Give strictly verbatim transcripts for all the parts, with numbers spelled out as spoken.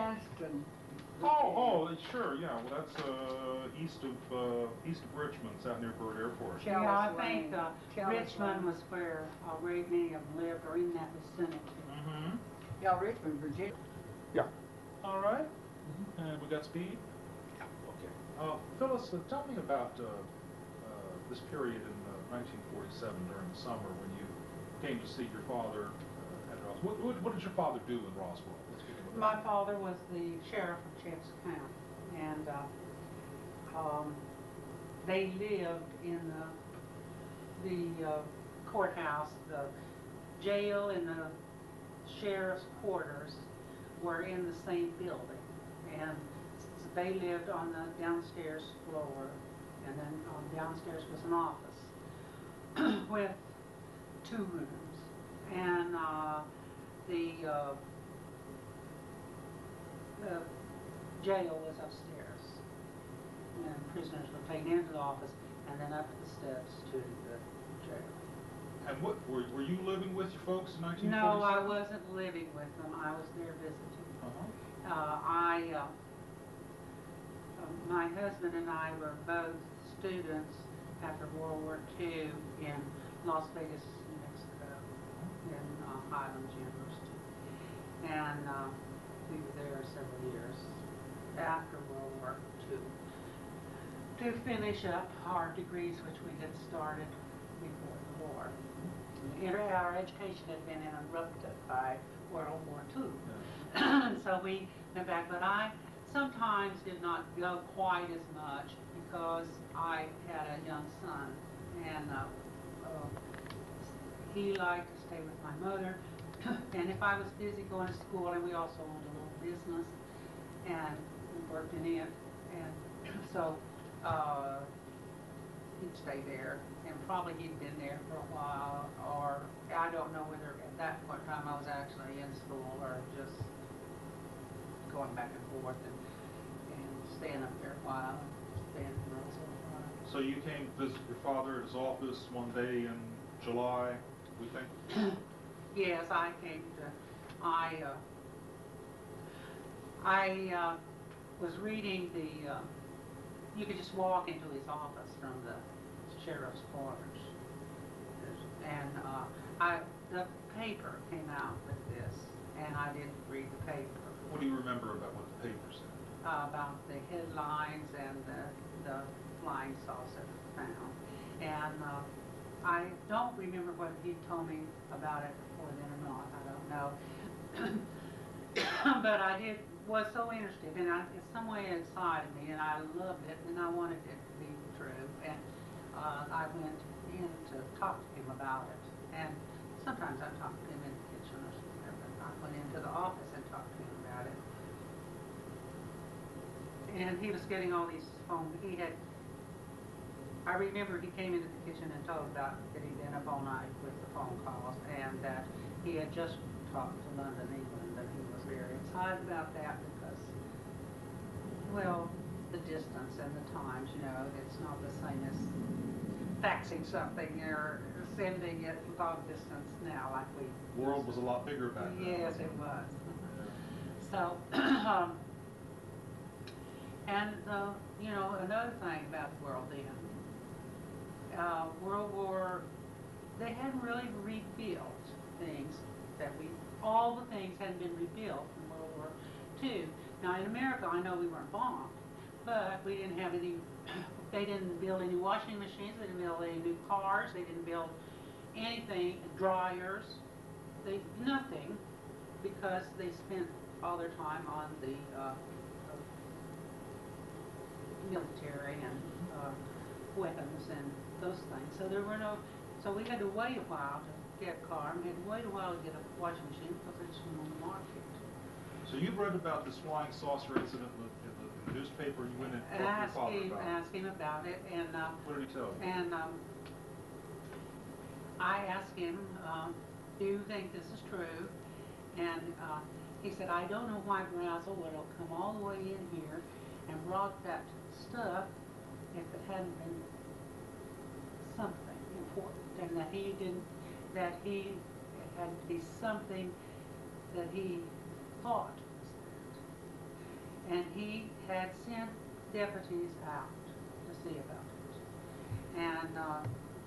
Aspen. Oh, oh, sure, yeah. Well, that's uh, east of uh, east of Richmond. It's out near Byrd Air Force. Chalice Yeah, I Lane. think uh, Chalice Richmond Lane. was where a great many of them lived, or in that vicinity. Mm-hmm. Yeah, Richmond, Virginia. Yeah. All right. Mm-hmm. And we got speed. Yeah. Okay. Uh, Phyllis, uh, tell me about uh, uh, this period in uh, nineteen forty-seven during the summer when you came to see your father uh, at Roswell. What, what, what did your father do in Roswell? Let's begin with My that. father was the sheriff of Chester County, and uh, um, they lived in the, the uh, courthouse. The jail and the sheriff's quarters were in the same building, and so they lived on the downstairs floor, and then um, downstairs was an office with two rooms, and uh, the uh, the jail was upstairs, and prisoners were taken into the office and then up the steps to the jail. And what were, were you living with your folks in nineteen forty-seven? No, I wasn't living with them. I was there visiting. Uh-huh. Uh, I, uh, uh, my husband and I were both students after World War Two in Las Vegas, New Mexico, in uh, Highlands University, and uh, we were there several years after World War Two to finish up our degrees, which we had started before the war. Our education had been interrupted by World War Two. Yeah. So we went back, but I sometimes did not go quite as much because I had a young son, and uh, uh, he liked to stay with my mother. And if I was busy going to school, and we also owned a little business and we worked in it, and so uh, he'd stay there, and probably he'd been there for a while, or I don't know whether at that point in time I was actually in school or just going back and forth and, and staying up there a while and staying in Roswell a while. So you came to visit your father at his office one day in July, we think? Yes, I came to, I, uh, I uh, was reading the, uh, you could just walk into his office from the sheriff's quarters. And uh, I, the paper came out with this, and I didn't read the paper. What do you remember about what the paper said? Uh, about the headlines and the, the flying saucer found. And uh, I don't remember whether he told me about it before then or not. I don't know. But I did was so interested, and I, it's some way inside of me, and I loved it, and I wanted it to be true. And uh, I went in to talk to him about it. And sometimes I talked to him in the kitchen or somewhere, but I went into the office and talked to him about it. And he was getting all these phone, he had, I remember he came into the kitchen and told about that he'd been up all night with the phone calls, and that he had just talked to London, England, and he was very excited about that because, well, the distance and the times, you know, it's not the same as faxing something or sending it long distance now like we... The world was a lot bigger back then. Yes, it was. So, um, and, uh, you know, another thing about the world then, uh, World War, they hadn't really rebuilt things that we, all the things hadn't been rebuilt from World War Two. Now in America, I know we weren't bombed, but we didn't have any, they didn't build any washing machines, they didn't build any new cars, they didn't build anything, dryers, they, nothing, because they spent all their time on the uh, military and uh, weapons and those things. So there were no, so we had to wait a while to get a car, and we had to wait a while to get a washing machine because they just weren't on the market. So you read about this flying saucer incident in the, in the, in the newspaper, and you went and talked to your Asked father him, about it. asked him about it, and uh, What did he tell you? and um, I asked him, um, do you think this is true? And uh, he said, I don't know why Brazel would have come all the way in here and brought that stuff if it hadn't been something important, and that he didn't, that he, it had to be something that he thought was that. and he had sent deputies out to see about it. And uh,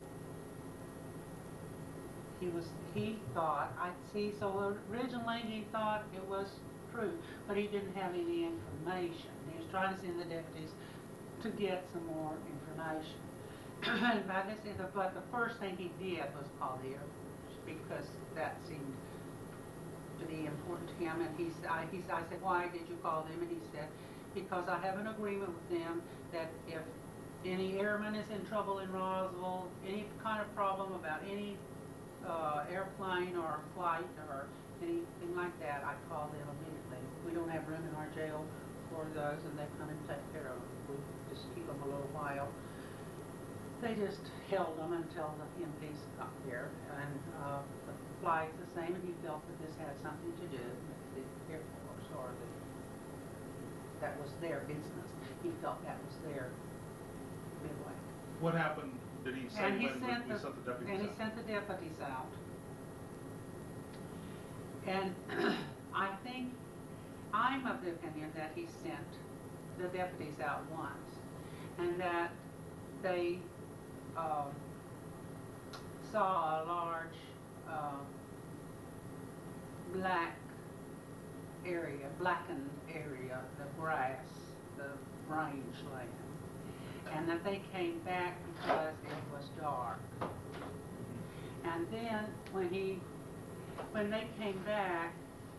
he was, he thought, I see, so originally he thought it was true, but he didn't have any information. He was trying to send the deputies to get some more information. And by this, but the first thing he did was call the Air Force, because that seemed to be important to him. And he, I, he, I said, why did you call them? And he said, because I have an agreement with them that if any airman is in trouble in Roswell, any kind of problem about any uh, airplane or flight or anything like that, I call them immediately. We don't have room in our jail for those, and they come and take care of them. We just keep them a little while. They just held them until the M Ps got here, and uh, the flight's the same, and he felt that this had something to do with the Air Force, or the, that was their business. He felt that was their midway. What happened? Did he say And he when sent he the, sent the deputies and he out? sent the deputies out. And I think, I'm of the opinion that he sent the deputies out once, and that they um, saw a large uh, black area, blackened area, the grass, the rangeland, and that they came back because it was dark. And then when he, when they came back,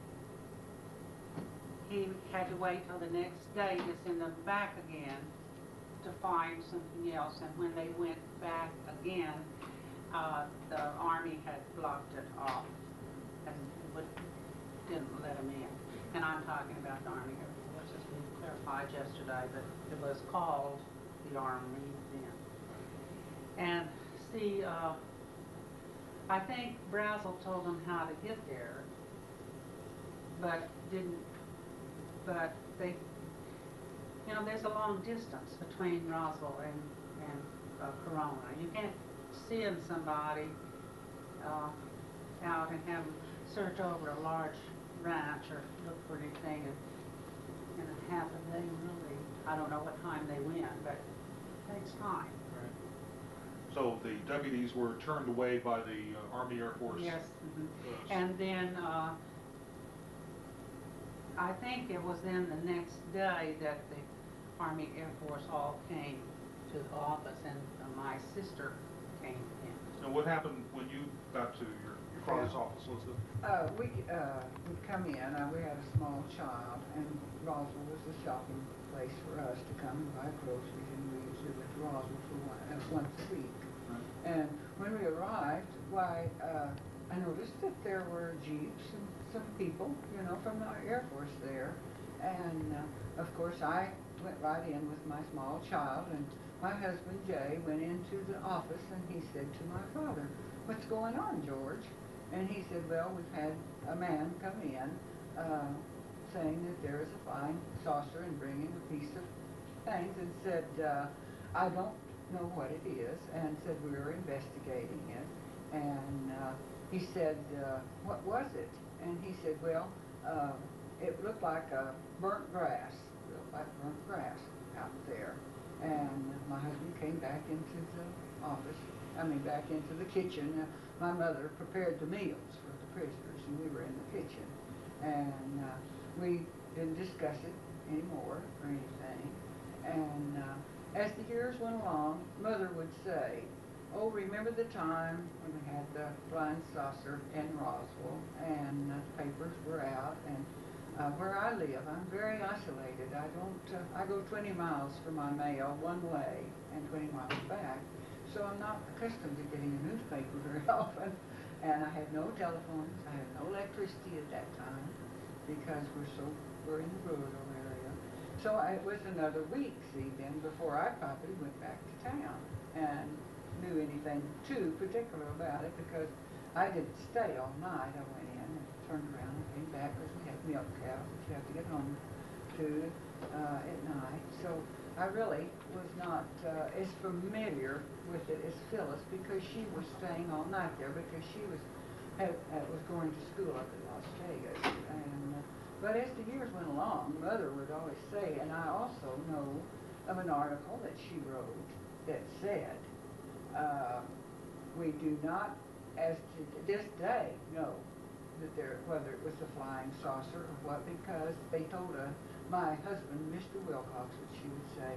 he had to wait till the next day to send them back again to find something else. And when they went back again, uh, the Army had blocked it off and would, didn't let them in. And I'm talking about the Army Air Force, as we clarified yesterday, but it was called the Army then. And see, uh, I think Brazel told them how to get there, but didn't, but they, you know, there's a long distance between Roswell and, and uh, Corona. You can't send somebody uh, out and have them search over a large ranch or look for anything in, in a half a day, really. I don't know what time they went, but it takes time. Right. So the deputies were turned away by the uh, Army Air Force? Yes. Mm-hmm. Yes. And then uh, I think it was then the next day that the Army Air Force all came to the office, and uh, my sister came in. And what happened when you got to your, your father's Yeah. office? Was it? Uh, we, uh, would come in, uh, we had a small child, and Roswell was the shopping place for us to come and buy groceries, and we usually went to Roswell for one, uh, once a week. Right. And when we arrived, why, uh, I noticed that there were jeeps and some people, you know, from the Air Force there. And, uh, of course, I went right in with my small child, and my husband, Jay, went into the office, and he said to my father, "What's going on, George?" And he said, "Well, we've had a man come in, uh, saying that there is a flying saucer and bringing a piece of things," and said, uh, "I don't know what it is," and said we were investigating it. And uh, he said, uh, "What was it?" And he said, "Well, uh, it looked like uh, burnt grass, it looked like burnt grass out there." And my husband came back into the office, I mean back into the kitchen. Uh, my mother prepared the meals for the prisoners, and we were in the kitchen. And uh, we didn't discuss it anymore or anything. And uh, as the years went along, Mother would say, "Oh, remember the time when we had the flying saucer in Roswell, and uh, the papers were out, and uh, where I live, I'm very isolated. I don't, uh, I go twenty miles for my mail one way and twenty miles back, so I'm not accustomed to getting a newspaper very often. And I had no telephones, I had no electricity at that time, because we're so, we're in the rural area. So I, it was another week, see, then, before I probably went back to town and knew anything too particular about it, because I didn't stay all night. I went in and turned around and came back, because we had milk cows that you have to get home to uh, at night. So I really was not uh, as familiar with it as Phyllis, because she was staying all night there, because she was had, uh, was going to school up in Las Vegas, and uh, But as the years went along, Mother would always say, and I also know of an article that she wrote that said, uh, we do not, as to this day, know that there, whether it was a flying saucer or what, because they told uh, my husband, Mister Wilcox, that she would say,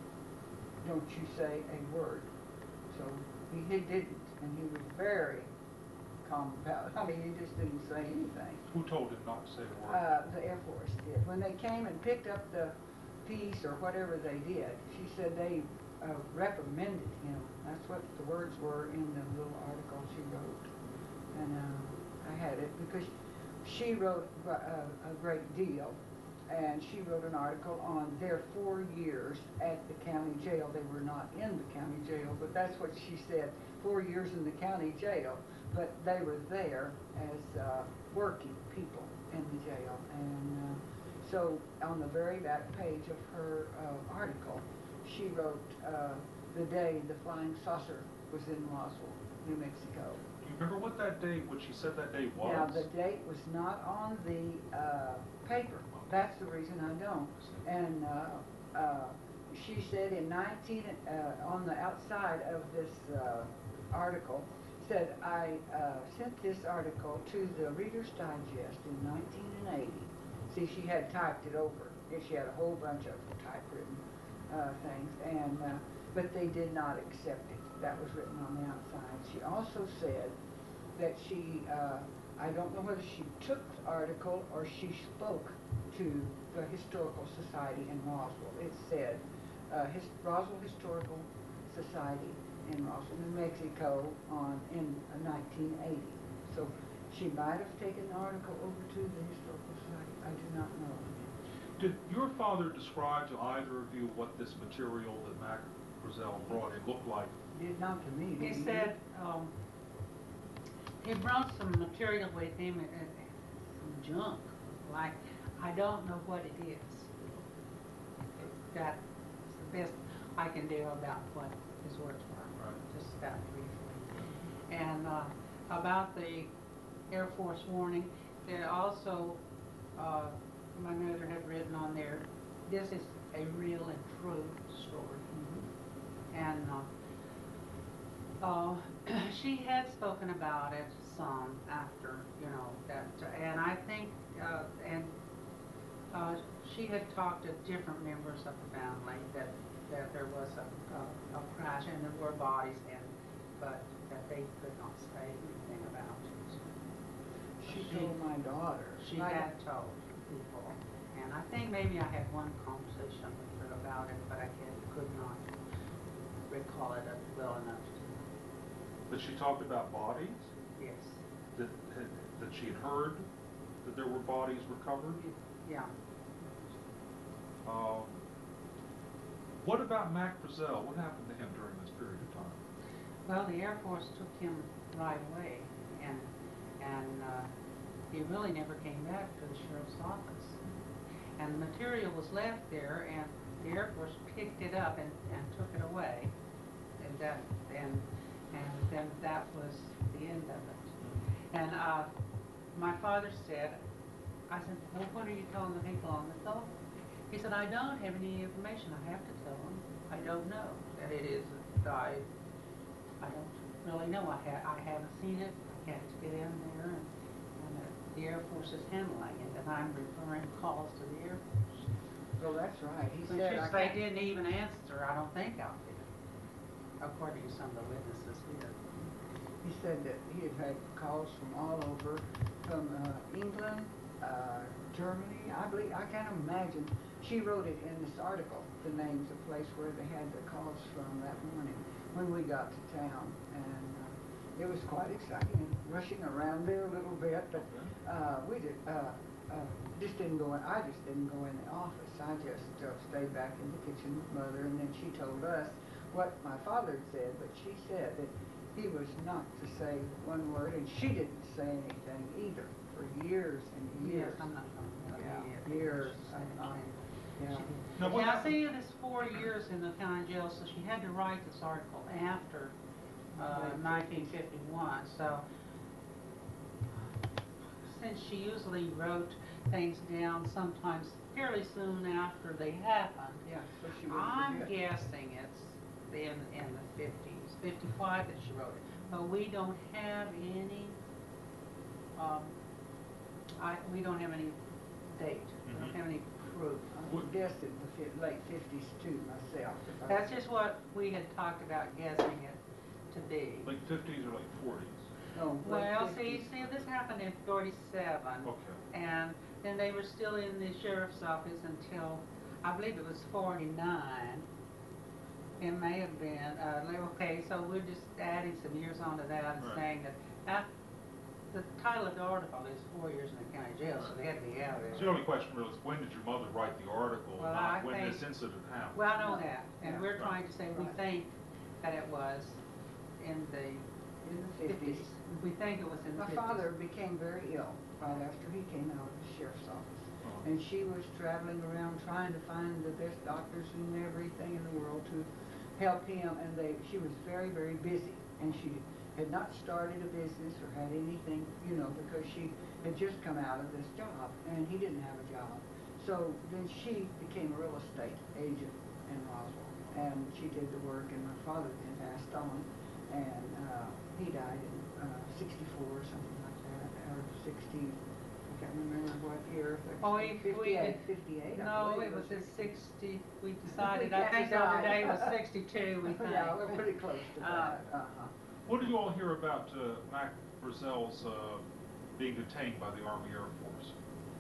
don't you say a word. So he, he didn't, and he was very calm about it. I mean, he just didn't say anything. Who told him not to say a word? Uh, the Air Force did. When they came and picked up the piece or whatever they did, she said they uh, reprimanded him. That's what the words were in the little article she wrote. And uh, I had it because she wrote a, a great deal. And she wrote an article on their four years at the county jail. They were not in the county jail, but that's what she said, four years in the county jail. But they were there as uh, working people in the jail. And uh, so on the very back page of her uh, article, she wrote uh, the day the flying saucer was in Roswell, New Mexico. Do you remember what that day, what she said that day was? Now, the date was not on the uh, paper. That's the reason I don't. And uh, uh, she said in nineteen, uh, on the outside of this uh, article, said, I uh, sent this article to the Reader's Digest in nineteen eighty. See, she had typed it over. She had a whole bunch of typewritten uh, things, and uh, but they did not accept it. That was written on the outside. She also said that she, uh, I don't know whether she took the article or she spoke to the Historical Society in Roswell. It said, uh, His, Roswell Historical Society in Roswell, New Mexico, on in uh, nineteen eighty. So she might have taken the article over to the Historical Society. I do not know. Did your father describe to either of you what this material that Mac Brazel brought in looked like? Did not to me. He did you? said, um, he brought some material with him, and, and some junk, like, I don't know what it is. That's the best I can do about what his words were, Right. just that briefly. And uh, about the Air Force warning, there also, uh, my mother had written on there, this is a real and true story. Mm-hmm. And uh, uh, she had spoken about it some after, you know, that, and I think, uh, and uh, she had talked to different members of the family that, that there was a, a, a crash and there were bodies in, but that they could not say anything about it. She told my daughter. She My had told people, and I think maybe I had one conversation with her about it, but I could, could not recall it well enough to. That she talked about bodies? Yes. That, had, that she had heard that there were bodies recovered? Yeah. Um, what about Mac Brazel? What happened to him during this period of time? Well, the Air Force took him right away, and and uh, he really never came back to the sheriff's office. And the material was left there, and the Air Force picked it up and, and took it away, and that and and then that was the end of it. And uh, my father said, I said, well, what are you telling the people on the telephone? He said, I don't have any information. I have to tell them. I don't know that it is died. I don't really know. I, ha I haven't seen it. I can't get in there. And, and uh, the Air Force is handling it, and I'm referring calls to the Air Force. Well, that's right. He Which said, is, I they can't- didn't even answer, I don't think, out there, according to some of the witnesses here. He said that he had had calls from all over, from uh, England, uh, Germany, I believe, I can't imagine. She wrote it in this article, the names of place where they had the calls from that morning when we got to town. And uh, it was quite exciting, rushing around there a little bit, but uh, we did, uh, uh, just didn't go in, I just didn't go in the office. I just uh, stayed back in the kitchen with Mother, and then she told us what my father had said, but she said that he was not to say one word, and she didn't say anything either for years and years. Yes, I'm not going to Yeah, years. I- I- Yeah. Now, what Yeah, happened- see, it is four years in the county jail, so she had to write this article after uh, nineteen fifty-one, so since she usually wrote things down sometimes fairly soon after they happened, Yeah, so she wouldn't I'm forget. guessing it's in, in the fifties, fifty-five that she wrote it. But we don't have any, um, I, we don't have any date, we don't Mhm. have any proof. I would guess it the fi- late fifties too myself. if I That's was- just what we had talked about guessing it to be. Late fifties or late forties? No, late Well, see, fifties. see, this happened in forty-seven. Okay. And then they were still in the sheriff's office until, I believe it was forty-nine. It may have been, uh, like, okay, so we're just adding some years onto that and Right. saying that, af the title of the article is four years in the county jail, so they had to be out of So the there. only question really is, when did your mother write the article, Well, I not when think- this incident happened? Well, I know that, and Yeah. we're trying to say we Right. think that it was in the In the fifties. fifties. We think it was in the My fifties. father became very ill right after he came out of the sheriff's office. Uh-huh. And she was traveling around trying to find the best doctors and everything in the world to help him. And they, she was very, very busy. And she had not started a business or had anything, you know, because she had just come out of this job and he didn't have a job. So then she became a real estate agent in Roswell. And she did the work, and my father then passed on. And uh, he died in uh, sixty-four or something like that, or sixty, I can't remember what year. Oh, we- we fifty-eight, did- fifty-eight, I No, believe it was in sixty. sixty, we decided, I Yeah, think the other right. day was sixty-two, we think. Yeah, we're pretty close to Uh, that, uh-huh. What did you all hear about uh, Mac Brazel's uh, being detained by the Army Air Force?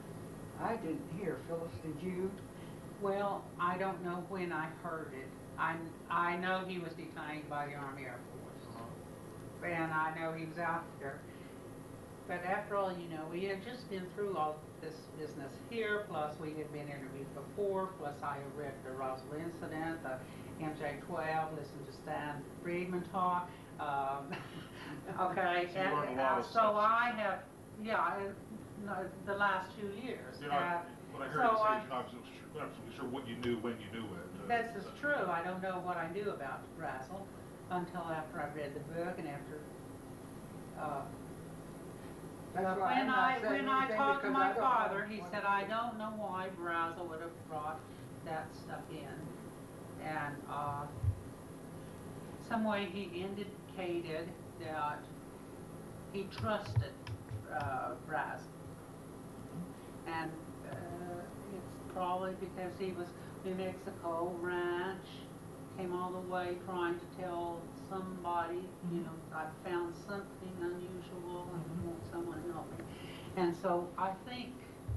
I didn't hear, Phyllis, did you? Well, I don't know when I heard it. I, I know he was detained by the Army Air Force, Uh-huh. and I know he was out there. But after all, you know, we had just been through all this business here, plus we had been interviewed before, plus I had read the Roswell incident, the M J twelve, listened to Stan Friedman talk. Um, okay, So you and, learned a lot uh, of so stuff. I have, yeah, I, no, the last two years. You're Uh, not, when I heard so you say I- you're not absolutely sure, not absolutely sure what you knew when you knew it. uh, That's just that's- true. I don't know what I knew about Brazel until after I read the book and after, uh, That's uh, why I'm when not I, saying when I anything talked to because my I don't know father, he what said, it I is." don't know why Brazel would have brought that stuff in. And, uh, some way he indicated that he trusted, uh, Brazel. And, uh, it's probably because he was New Mexico ranch, came all the way trying to tell somebody, you know, I found something unusual and I want someone to help me. And so I think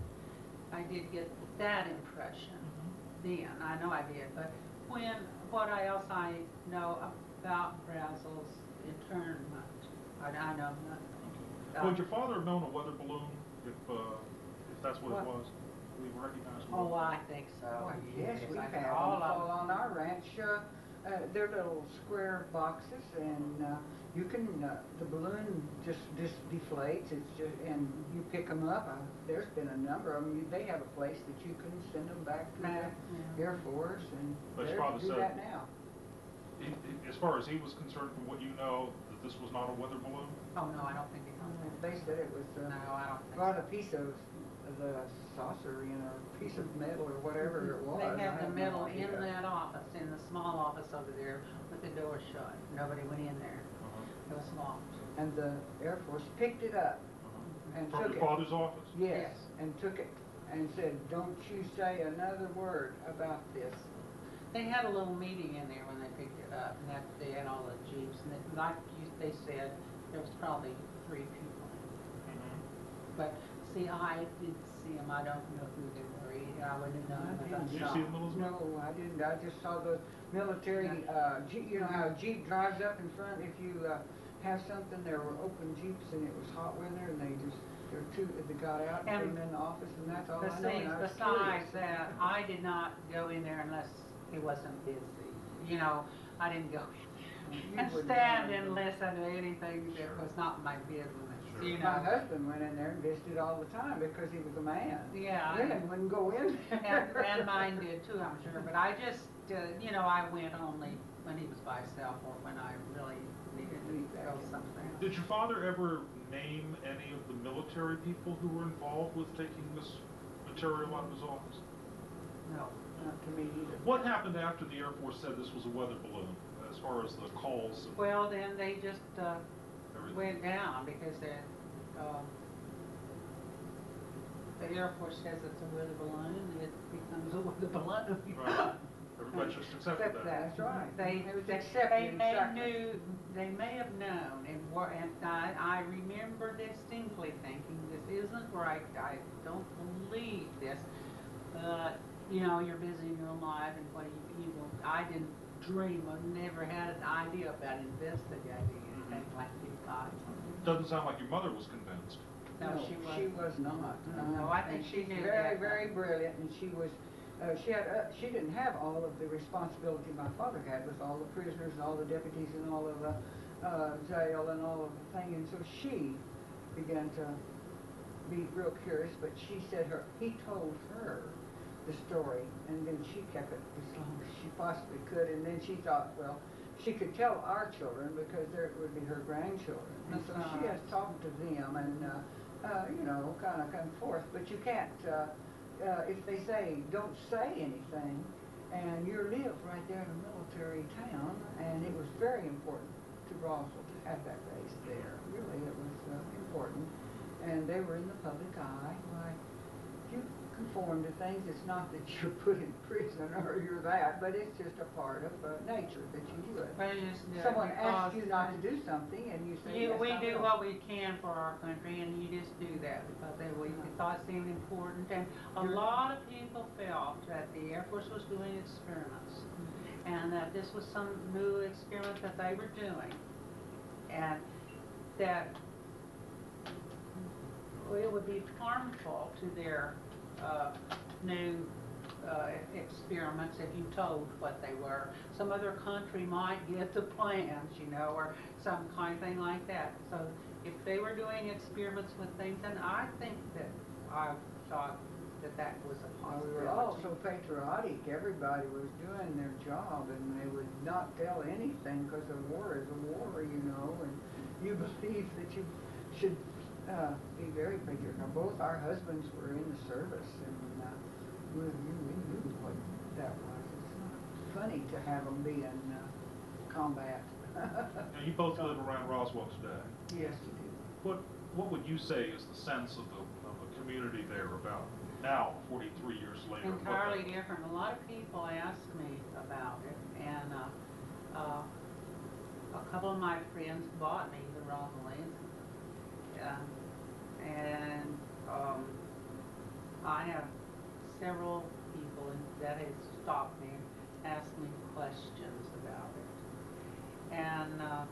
I did get that impression then, I know I did, but when, what I else I know about Brazel's internment, I, I know nothing. Would your father have known a weather balloon if, uh, if that's what it What? was? We recognized it? Oh, I think so. Oh, yes, we've I had think them all of fall them. on our ranch. Uh, uh, they're little square boxes, and uh, you can, uh, the balloon just, just deflates, it's just, and you pick them up. Uh, There's been a number of them. You- They have a place that you can send them back to Back, the yeah. Air Force, and But they're your father do said- that now. He- he- As far as he was concerned, from what you know, that this was not a weather balloon? Oh, no, I don't think it comes They said it was, No, uh, I don't think brought so. a piece of the saucer, you know, a piece of metal or whatever it was. They I had the have no metal in idea. that office, in the small office over there, with the door shut. Nobody went in there. Uh-huh. It was locked. And the Air Force picked it up Uh-huh. and From took your it. father's office? Yes, Yes. and took it and said, don't you say another word about this. They had a little meeting in there when they picked it up, and that, they had all the jeeps, and it, like you, they said, there was probably three people. Mhm. But, see, I didn't see them, I don't know who they were, either. I wouldn't know I them didn't. if Did I you saw see them. them, Elizabeth? No, I didn't, I just saw the military, uh, Jeep, you know how a Jeep drives up in front if you, uh, have something, there were open Jeeps and it was hot weather and they just, there were two, they got out and And came in the office and that's all But I know. see, and I was besides curious. that, I did not go in there unless it wasn't busy. You know, I didn't go in You there and wouldn't stand know. and listen to anything that was not my business, Sure. you My know. husband went in there and visited all the time because he was a man. Yeah. Women wouldn't go in And, there. and mine did too, I'm sure, but I just, uh, you know, I went only when he was by himself or when I really needed to go somewhere. Did your father ever name any of the military people who were involved with taking this material out of his office? No. Not to me either. What happened after the Air Force said this was a weather balloon, as far as the calls and Well, then they just uh, everything? went down because they, um, the Air Force says it's a weather balloon, and it becomes a weather balloon. Right. Everybody just accepted Except that. That's right. They, It was they, accepted, they exactly. knew, they may have known, and were, and I, I remember distinctly thinking, this isn't right, I don't believe this, but, you know, you're busy in your own life, and what you, you know, I didn't dream, I never had an idea about investigating anything like you guys. Doesn't sound like your mother was convinced. No, she She wasn't. was not. No, Uh, I think and she she's knew very, that. very brilliant, and she was, uh, she had, uh, she didn't have all of the responsibility my father had with all the prisoners and all the deputies and all of the, uh, jail and all of the thing, and so she began to be real curious, but she said her, he told her the story, and then she kept it as long as she possibly could, and then she thought, well, she could tell our children because there would be her grandchildren, and so she has talked to them and, uh, uh, you know, kind of come forth, but you can't, uh, uh, if they say, don't say anything, and you live right there in a military town, and it was very important to Roswell to have that base there, really, it was uh, important, and they were in the public eye, why, if you conform to things, it's not that you're put in prison or you're that, but it's just a part of uh, nature that you do it. But you just do it Someone asks because you not to do something, and you say, You, yes, we I do will. what we can for our country, and you just do that because they, we thought it seemed important. And a You're- lot of people felt that the Air Force was doing experiments, and that this was some new experiment that they were doing, and that it would be harmful to their uh, new uh, experiments if you told what they were. Some other country might get the plans, you know, or some kind of thing like that. So if they were doing experiments with things, then I think that I thought that that was a Well, we possibility. were all so patriotic, everybody was doing their job, and they would not tell anything, because a war is a war, you know, and you believe that you should uh, be very patriotic. Now, both our husbands were in the service, and uh, we, we knew what that was. It's not funny to have them be in uh, combat. Now, you both live around Roswell today. Yes, you do. What what would you say is the sense of the of the community there about now, forty-three years later? what Entirely that- different. A lot of people ask me about it, and uh, uh, a couple of my friends bought me the Rosalines, uh, and um, I have several people that have stopped me and asked me questions about it, and uh,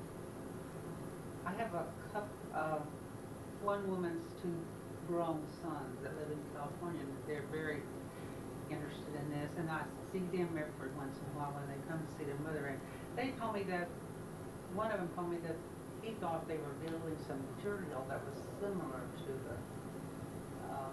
I have a couple, uh, one woman's two grown sons that live in California, and they're very interested in this, and I see them every once in a while when they come to see their mother, and they told me that, one of them told me that he thought they were building some material that was similar to the um,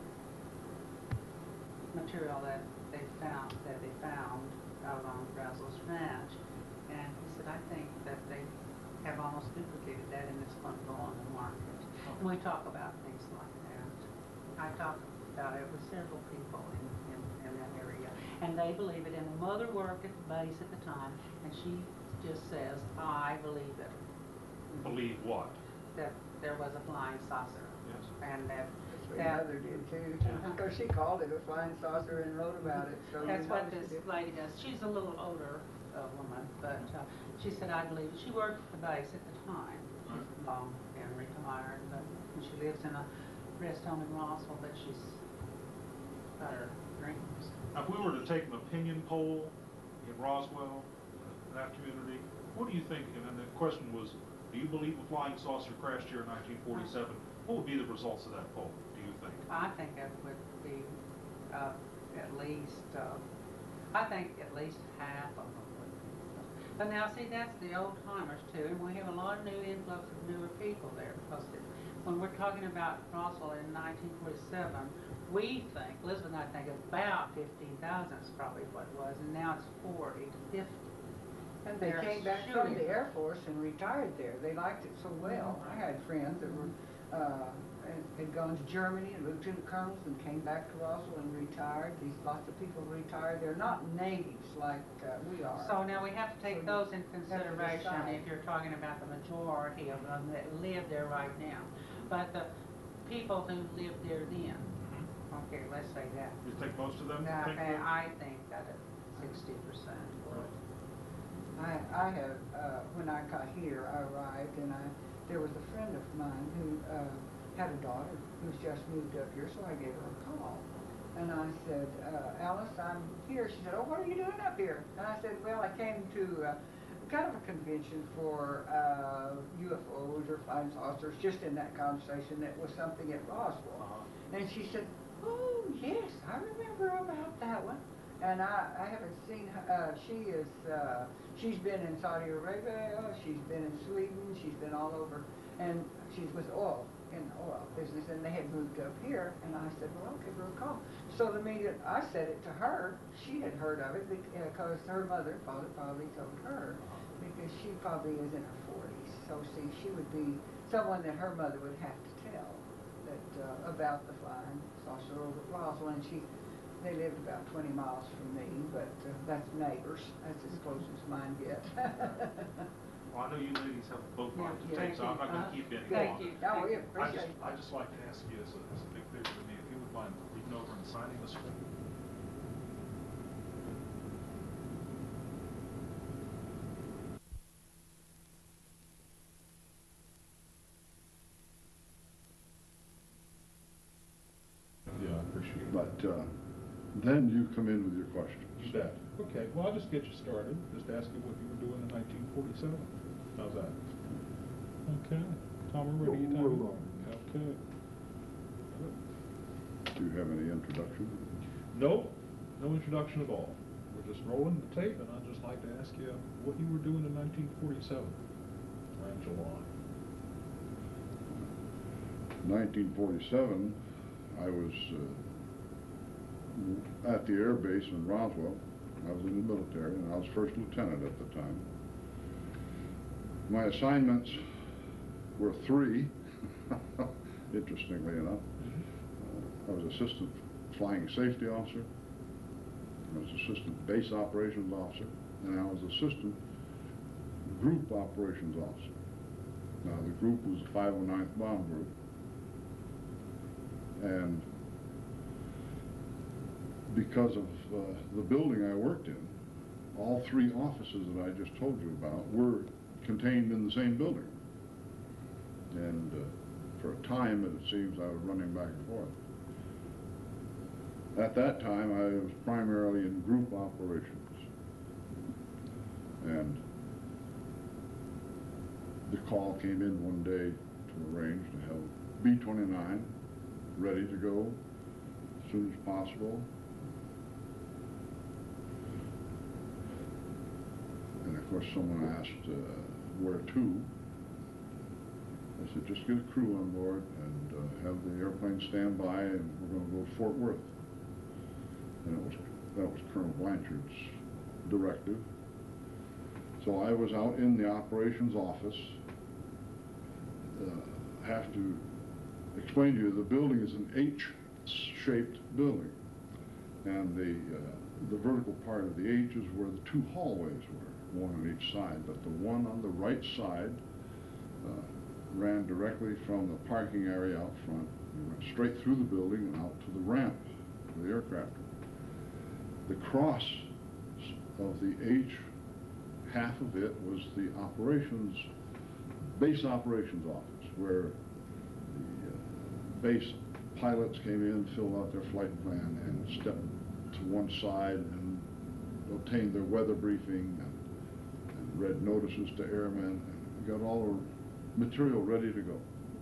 material that they found, that they found out on Brazos Ranch, and he said, I think that they have almost duplicated that, and it's going to go on the market. And we talk about things like that. I talked about it with several people in, in, in that area, and they believe it. And the mother worked at the base at the time, and she just says, I believe it, Believe what? that there was a flying saucer, Yes. and that, That's what that mother did too, because she called it a flying saucer and wrote about it, so. that's you what know she this did. lady does. She's a little older uh, woman, but uh, she said, I believe it. She worked at the base at the time. She's long and retired, but and she lives in a rest home in Roswell, but she's got her dreams. Now, if we were to take an opinion poll in Roswell, in that community, what do you think? And then the question was, do you believe a flying saucer crashed here in nineteen forty-seven? What would be the results of that poll, do you think? I think it would be uh, at least, uh, I think at least half of them would be. But now, see, that's the old timers too, and we have a lot of new influx of newer people there, because it, when we're talking about Roswell in nineteen forty-seven, we think, Elizabeth and I think about fifteen thousand is probably what it was, and now it's forty to fifty. And they They're came back from shooting. the Air Force and retired there. They liked it so well. I had friends that were, uh, and had gone to Germany and lieutenant colonels and came back to Roswell and retired. These, lots of people retired. They're not natives like uh, we are. So now we have to take So those in you have to consideration decide. if you're talking about the majority of them that live there right now. But the people who lived there then, okay, let's say that. You think most of them Now, think and that? I think that it's sixty percent. I, I have, uh, when I got here, I arrived and I, there was a friend of mine who, uh, had a daughter who's just moved up here, so I gave her a call. And I said, uh, Alice, I'm here. She said, oh, what are you doing up here? And I said, well, I came to, uh, kind of a convention for, uh, U F Os or flying saucers, just in that conversation, that was something at Roswell. Uh-huh. And she said, oh, yes, I remember about that one. And I, I haven't seen her, uh, she is, uh, she's been in Saudi Arabia, she's been in Sweden, she's been all over, and she's with oil, in the oil business, and they had moved up here, and I said, well, I'll give her a call. So the media, I said it to her, she had heard of it, because her mother, father probably told her, because she probably is in her forties, so see, she would be someone that her mother would have to tell that, uh, about the flying saucer over at Roswell, and she, they lived about twenty miles from me, but uh, that's neighbors. That's as close as mine get. Well, I know you ladies have a boat Yeah, ride to yeah, take, so I'm not uh, gonna keep you any thank longer. you. No, we I appreciate just, it. I just like to ask you as a, as a big favor to me, if you would mind reading over and signing this form. Yeah, I appreciate it. But uh, then you come in with your questions. You bet. Okay, well, I'll just get you started, just ask you what you were doing in nineteen forty-seven. How's that? Okay. Tom, we're ready, We're Tom? rolling. Okay. Good. Do you have any introduction? No, no introduction at all. We're just rolling the tape, and I'd just like to ask you what you were doing in nineteen forty-seven, around July. nineteen forty-seven, I was uh, at the air base in Roswell. I was in the military, and I was first lieutenant at the time. My assignments were three, interestingly enough. Uh, I was assistant flying safety officer, I was assistant base operations officer, and I was assistant group operations officer. Now, the group was the five oh ninth Bomb Group. And because of uh, the building I worked in, all three offices that I just told you about were contained in the same building. And uh, for a time, it seems, I was running back and forth. At that time, I was primarily in group operations. And the call came in one day to arrange to have B twenty-nine ready to go as soon as possible. And of course, someone asked uh, where to. I said, just get a crew on board and uh, have the airplane stand by, and we're going to go to Fort Worth. And it was, that was Colonel Blanchard's directive. So I was out in the operations office. Uh, have to explain to you, the building is an H-shaped building. And the, uh, the vertical part of the H is where the two hallways were, one on each side. But the one on the right side uh, ran directly from the parking area out front. You went straight through the building and out to the ramp for the aircraft. The cross of the H, half of it was the operations, base operations office, where the uh, base pilots came in, filled out their flight plan, and stepped to one side and obtained their weather briefing and, and read notices to airmen and got all the material ready to go.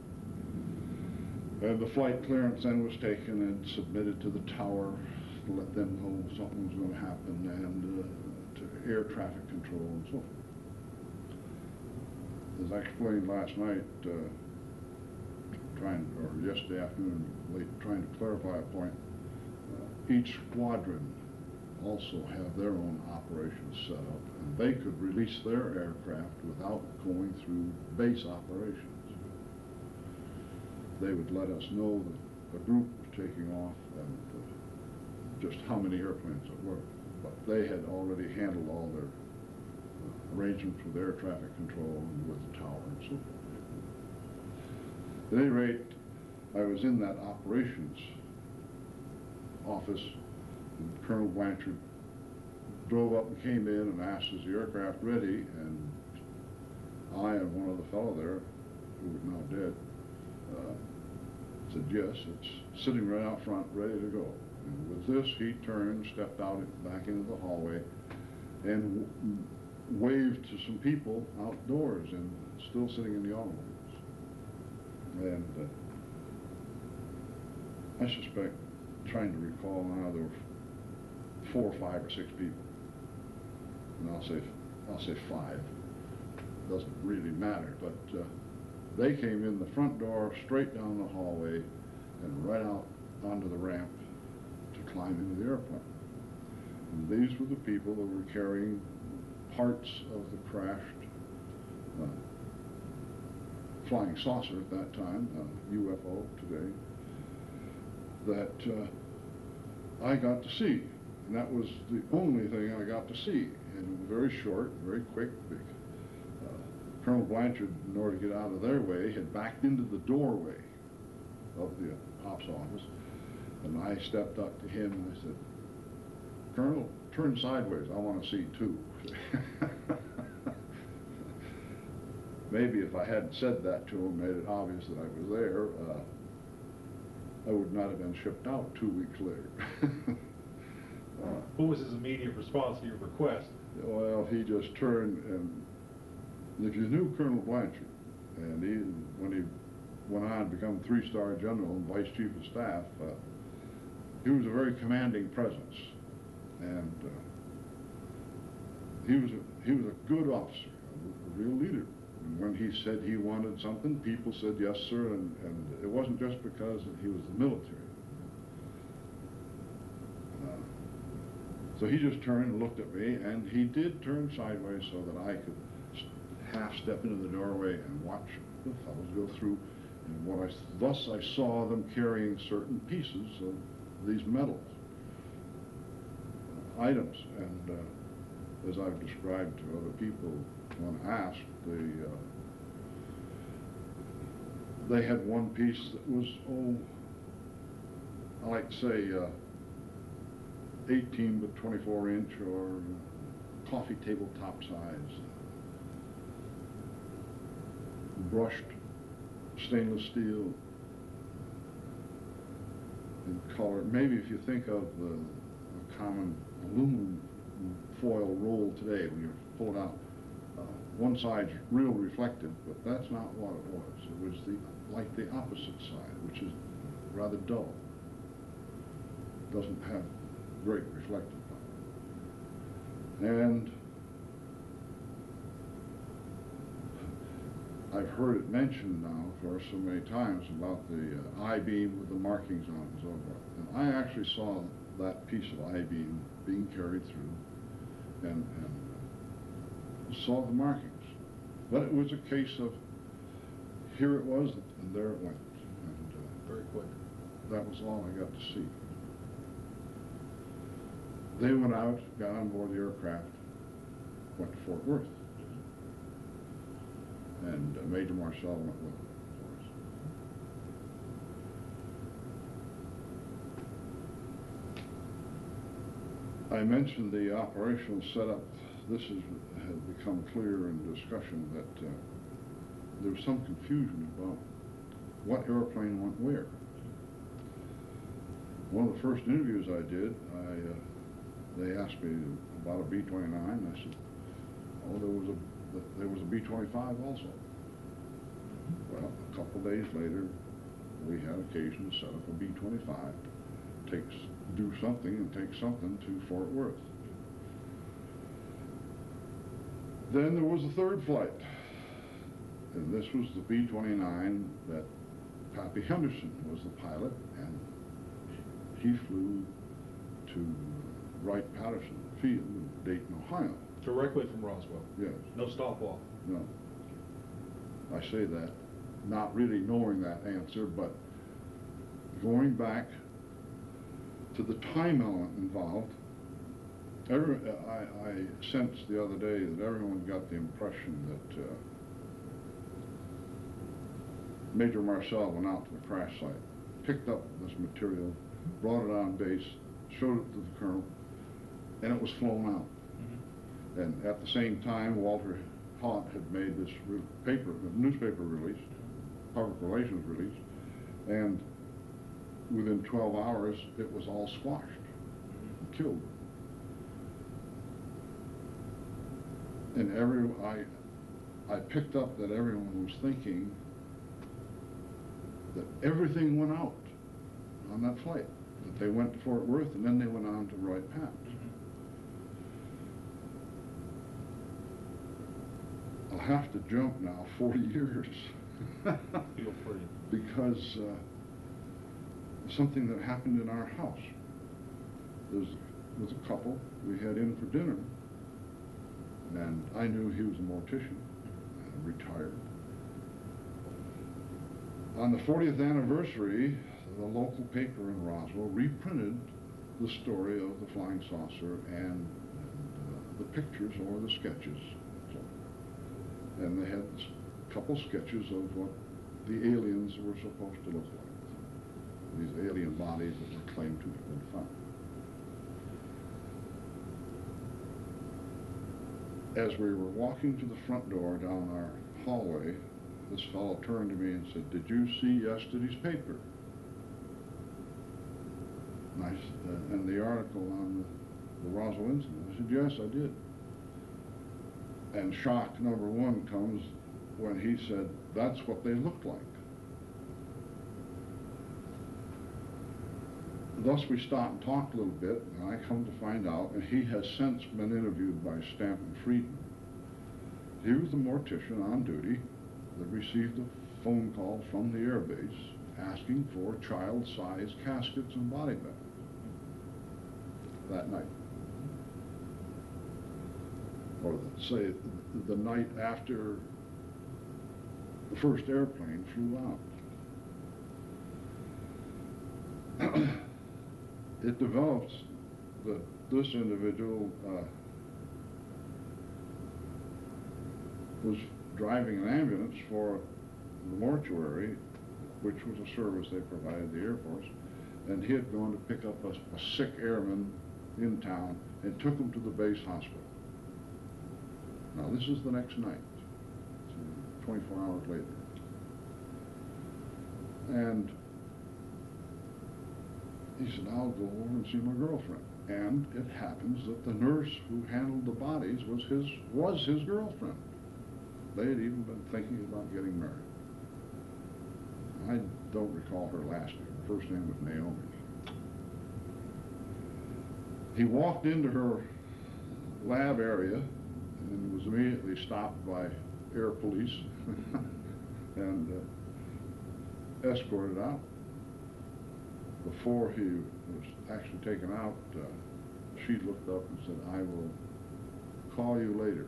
And the flight clearance then was taken and submitted to the tower to let them know something was going to happen, and uh, to air traffic control and so forth. As I explained last night, uh, trying, or yesterday afternoon, late, trying to clarify a point, uh, each squadron also have their own operations set up, and they could release their aircraft without going through base operations. They would let us know the, the group was taking off and uh, just how many airplanes it were. But they had already handled all their uh, arrangements with air traffic control and with the tower and so forth. At any rate, I was in that operations office, and Colonel Blanchard drove up and came in and asked, is the aircraft ready? And I and one other fellow there, who is now dead, uh, said, yes, it's sitting right out front, ready to go. And with this, he turned, stepped out back into the hallway, and w waved to some people outdoors and still sitting in the automobiles. And uh, I suspect, trying to recall now, there were four, five, or six people. And I'll say, I'll say five. Doesn't really matter, but uh, they came in the front door, straight down the hallway, and right out onto the ramp to climb into the airplane. And these were the people that were carrying parts of the crashed uh, flying saucer at that time, uh, U F O today, that uh, I got to see. And that was the only thing I got to see. And it was very short, very quick. Uh, Colonel Blanchard, in order to get out of their way, had backed into the doorway of the ops office. And I stepped up to him and I said, Colonel, turn sideways, I want to see too. Maybe if I hadn't said that to him, made it obvious that I was there, uh, I would not have been shipped out two weeks later. uh, What was his immediate response to your request? well, he just turned, and if you knew Colonel Blanchard, and he, when he went on to become three-star general and vice chief of staff, uh, he was a very commanding presence, and uh, he was a, he was a good officer, a, a real leader. And when he said he wanted something, people said yes, sir, and, and it wasn't just because he was the military. Uh, so he just turned and looked at me, and he did turn sideways so that I could half step into the doorway and watch the fellows go through. And what I, thus I saw them carrying certain pieces of these metals, uh, items, and uh, as I've described to other people when asked, they, uh, they had one piece that was, oh, I like to say uh, eighteen by twenty-four inch or coffee table top size, brushed stainless steel in color. Maybe if you think of the, the common aluminum foil roll today, when you pull it out, uh, one side's real reflective, but that's not what it was. It was the like the opposite side, which is rather dull. Doesn't have great reflective power. And I've heard it mentioned now for so many times about the uh, I-beam with the markings on it and so forth. And I actually saw that piece of I-beam being carried through and, and saw the markings. But it was a case of here it was and there it went. And uh, Very quick. that was all I got to see. They went out, got on board the aircraft, went to Fort Worth. And uh, Major Marcel went with them for us. I mentioned the operational setup. This is, has become clear in discussion that uh, there was some confusion about what airplane went where. One of the first interviews I did, I, uh, they asked me about a B twenty-nine, and I said, oh, there was a there was a B twenty-five also. Well, a couple days later, we had occasion to set up a B twenty-five, takes do something and take something to Fort Worth. Then there was a third flight, and this was the B twenty-nine that Pappy Henderson was the pilot, and he flew to Wright-Patterson Field in Dayton, Ohio. Directly from Roswell? Yes. No stop off? No. I say that, not really knowing that answer, but going back to the time element involved, every, I, I sensed the other day that everyone got the impression that uh, Major Marcel went out to the crash site, picked up this material, brought it on base, showed it to the colonel, and it was flown out. Mm-hmm. And at the same time, Walter Haut had made this re paper, newspaper release, public relations release, and within twelve hours, it was all squashed and killed. And every, I, I picked up that everyone was thinking that everything went out on that flight, that they went to Fort Worth and then they went on to Wright-Patterson. Mm-hmm. I'll have to jump now forty years. Feel free. Because uh, something that happened in our house. There was, was a couple we had in for dinner, and I knew he was a mortician, and retired. On the fortieth anniversary, the local paper in Roswell reprinted the story of the flying saucer and, and uh, the pictures or the sketches. So, and they had a couple sketches of what the aliens were supposed to look like. These alien bodies that were claimed to have been found. As we were walking to the front door down our hallway, this fellow turned to me and said, "Did you see yesterday's paper?" And, I, uh, and the article on the, the Roswell incident. I said, "Yes, I did." And shock number one comes when he said, "That's what they looked like." Thus we stopped and talked a little bit, and I come to find out, and he has since been interviewed by Stanton Friedman. He was the mortician on duty that received a phone call from the air base asking for child-sized caskets and body bags that night. Or the, say the, the night after the first airplane flew out. It develops that this individual uh, was driving an ambulance for the mortuary, which was a service they provided the Air Force, and he had gone to pick up a, a sick airman in town and took him to the base hospital. Now this is the next night, so twenty-four hours later. And he said, "I'll go over and see my girlfriend." And it happens that the nurse who handled the bodies was his, was his girlfriend. They had even been thinking about getting married. I don't recall her last name. Her first name was Naomi. He walked into her lab area and was immediately stopped by air police and uh, escorted out. Before he was actually taken out, uh, she looked up and said, "I will call you later."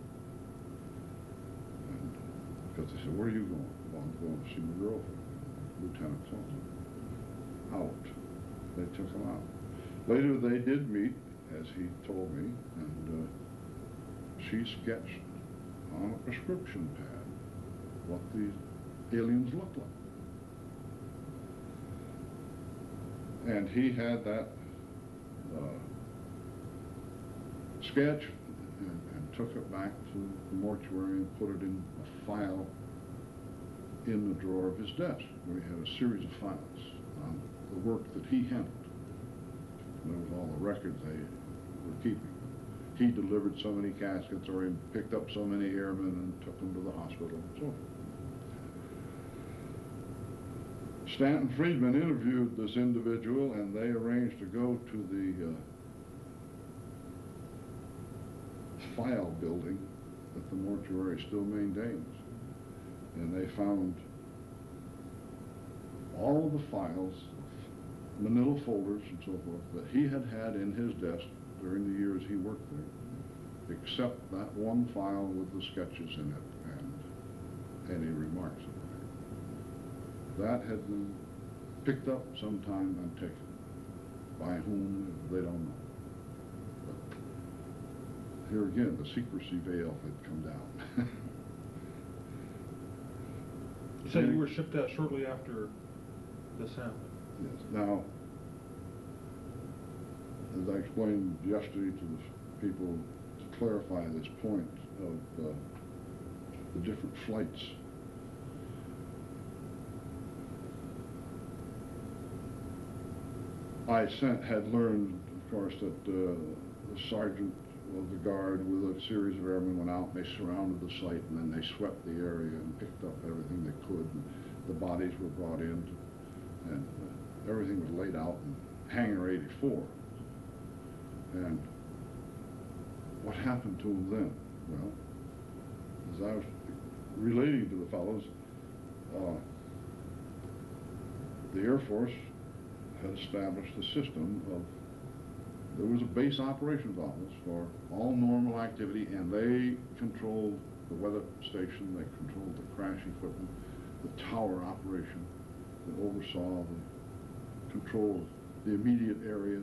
And because they said, "Where are you going?" "Well, I'm going to see my girlfriend, Lieutenant Thompson." Out. They took him out. Later they did meet, as he told me, and uh, she sketched on a prescription pad what the aliens looked like. And he had that uh, sketch and, and took it back to the mortuary and put it in a file in the drawer of his desk, where he had a series of files on the work that he handled. And there was all the records they were keeping. He delivered so many caskets, or he picked up so many airmen and took them to the hospital and so forth. Stanton Friedman interviewed this individual, and they arranged to go to the uh, file building that the mortuary still maintains. And they found all of the files of manila folders and so forth that he had had in his desk during the years he worked there, except that one file with the sketches in it and any remarks about it. That had been picked up sometime and taken. By whom, they don't know. But here again, the secrecy veil had come down. You said you were shipped out shortly after this happened. Yes. Now, as I explained yesterday to the people, to clarify this point of uh, the different flights, I sent, had learned, of course, that uh, the sergeant of the guard with a series of airmen went out and they surrounded the site, and then they swept the area and picked up everything they could, and the bodies were brought in, and uh, everything was laid out in Hangar eighty-four. And what happened to them then? Well, as I was relating to the fellows, uh, the Air Force had established a system of, there was a base operations office for all normal activity, and they controlled the weather station, they controlled the crash equipment, the tower operation, they oversaw the control of the immediate area.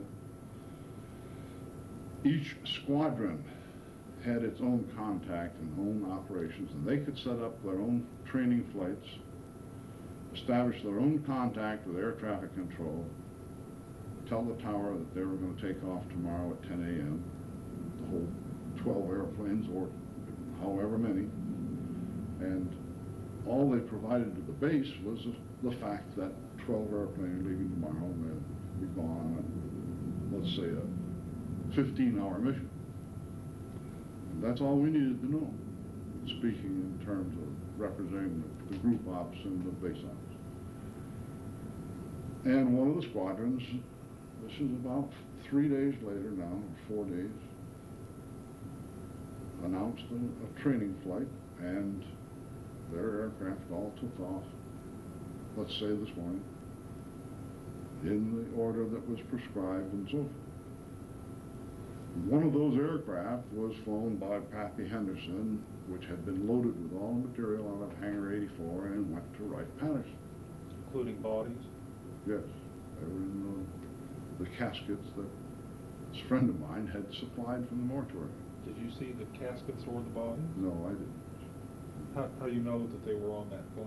Each squadron had its own contact and own operations, and they could set up their own training flights, establish their own contact with air traffic control, tell the tower that they were going to take off tomorrow at ten A M, the whole twelve airplanes or however many, and all they provided to the base was the fact that twelve airplanes leaving tomorrow and they'll be gone on, let's say, a fifteen hour mission. And that's all we needed to know, speaking in terms of representing the, the group ops and the base ops. And one of the squadrons, this is about three days later now, or four days, announced a, a training flight, and their aircraft all took off, let's say this morning, in the order that was prescribed and so forth. One of those aircraft was flown by Pappy Henderson, which had been loaded with all material out of Hangar eighty-four and went to Wright-Patterson. Including bodies? Yes, they were in the, the caskets that this friend of mine had supplied from the mortuary. Did you see the caskets or the bodies? No, I didn't. How, how do you know that they were on that flight?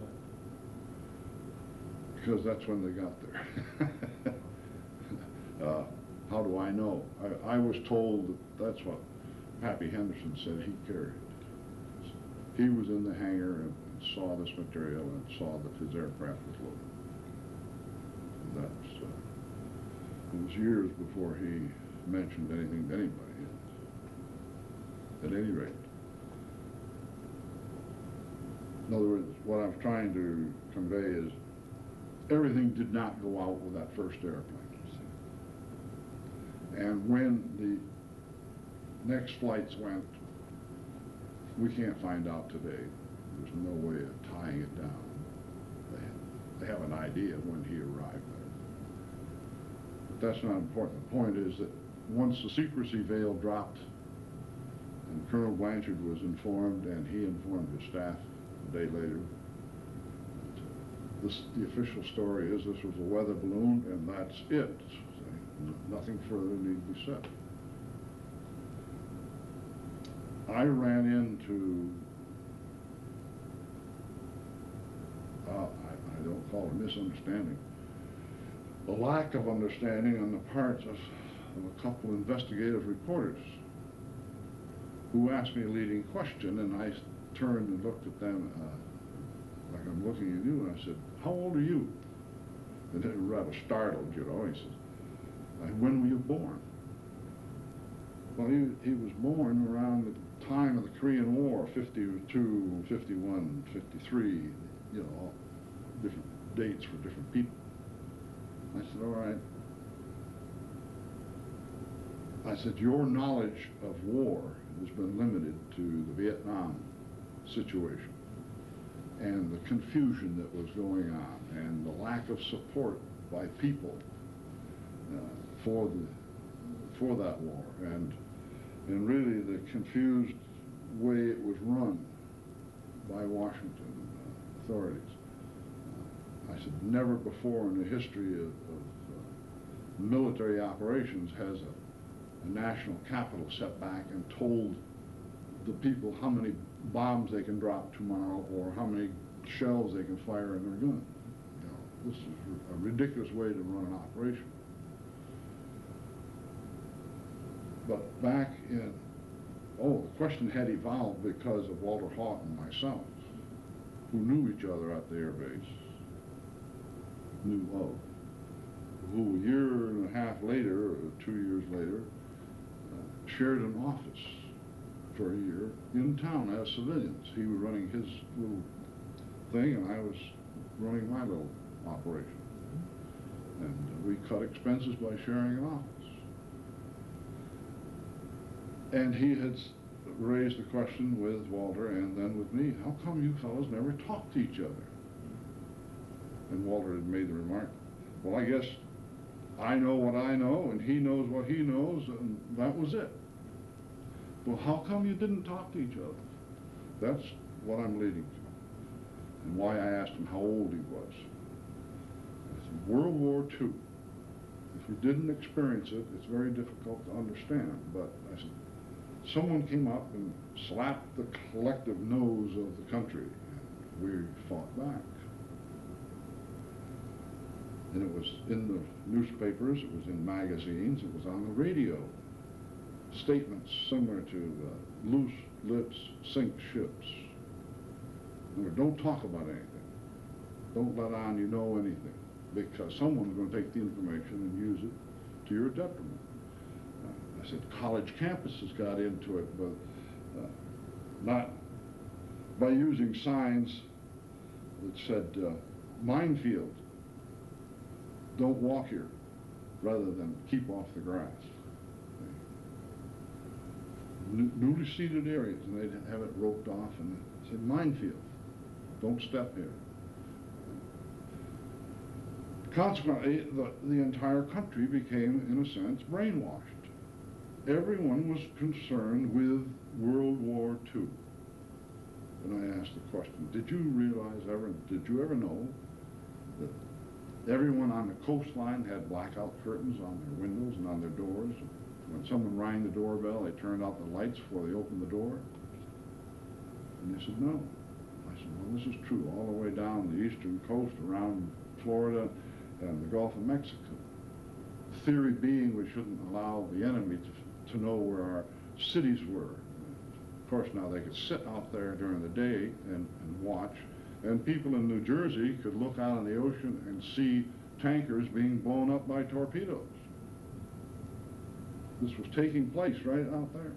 Because that's when they got there. uh, how do I know? I, I was told that that's what Pappy Henderson said he carried. He was in the hangar and saw this material and saw that his aircraft was loaded. And that's, uh, it was years before he mentioned anything to anybody else. At any rate. In other words, what I'm trying to convey is everything did not go out with that first airplane. And when the next flights went, we can't find out today. There's no way of tying it down. They, they have an idea when he arrived there. But that's not important. The point is that once the secrecy veil dropped and Colonel Blanchard was informed, and he informed his staff a day later, this, the official story is this was a weather balloon, and that's it. Nothing further need be said. I ran into, uh, I, I don't call it a misunderstanding, a lack of understanding on the parts of, of a couple of investigative reporters who asked me a leading question, and I turned and looked at them uh, like I'm looking at you, and I said, "How old are you?" And they were rather startled, you know. He says, "When were you born?" Well, he, he was born around the time of the Korean War, fifty-two, fifty-one, fifty-three, you know, different dates for different people. I said, "All right." I said, "Your knowledge of war has been limited to the Vietnam situation and the confusion that was going on and the lack of support by people uh, for the for that war, and and really the confused way it was run by Washington uh, authorities. Uh, I said, never before in the history of, of uh, military operations has a, a national capital set back and told the people how many bombs they can drop tomorrow or how many shells they can fire in their gun. You know, this is a ridiculous way to run an operation. But back in, oh, the question had evolved because of Walter Haut and myself, who knew each other at the air base, knew of, who a year and a half later, or two years later, uh, shared an office for a year in town as civilians. He was running his little thing, and I was running my little operation. And uh, we cut expenses by sharing an office. And he had raised the question with Walter and then with me, how come you fellows never talk to each other? And Walter had made the remark, well, I guess I know what I know and he knows what he knows, and that was it. Well, how come you didn't talk to each other? That's what I'm leading to, and why I asked him how old he was. I said, World War Two. If you didn't experience it, it's very difficult to understand, but I said, someone came up and slapped the collective nose of the country, and we fought back. And it was in the newspapers, it was in magazines, it was on the radio. Statements similar to uh, loose lips sink ships. Or don't talk about anything. Don't let on you know anything, because someone's going to take the information and use it to your detriment. I said college campuses got into it, but uh, not by using signs that said uh, minefield, don't walk here, rather than keep off the grass. New, newly seeded areas, and they'd have it roped off and it said minefield, don't step here. Consequently, the, the entire country became, in a sense, brainwashed. Everyone was concerned with World War Two. And I asked the question, did you realize ever, did you ever know that everyone on the coastline had blackout curtains on their windows and on their doors? When someone rang the doorbell, they turned out the lights before they opened the door? And they said, no. I said, well, this is true all the way down the eastern coast around Florida and the Gulf of Mexico. The theory being we shouldn't allow the enemy to, to know where our cities were. Of course, now they could sit out there during the day and, and watch, and people in New Jersey could look out on the ocean and see tankers being blown up by torpedoes. This was taking place right out there.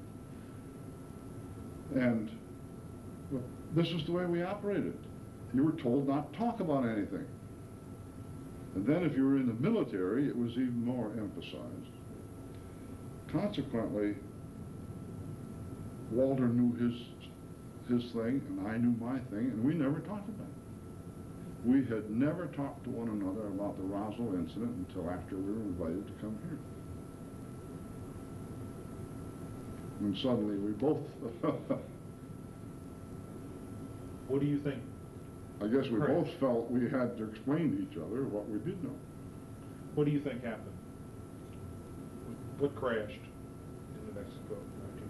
And well, this is the way we operated. You were told not to talk about anything. And then if you were in the military, it was even more emphasized. Consequently, Walter knew his, his thing, and I knew my thing, and we never talked about it. We had never talked to one another about the Roswell incident until after we were invited to come here. And suddenly we both... What do you think? I guess we Correct. both felt we had to explain to each other what we did know. What do you think happened? What crashed in New Mexico in nineteen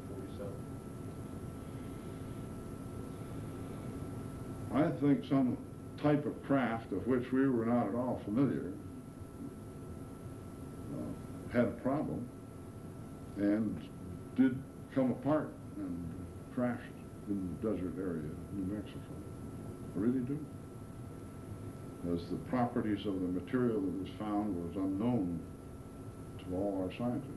forty-seven? I think some type of craft of which we were not at all familiar uh, had a problem and did come apart and crashed in the desert area of New Mexico. I really do. As the properties of the material that was found was unknown to all our scientists.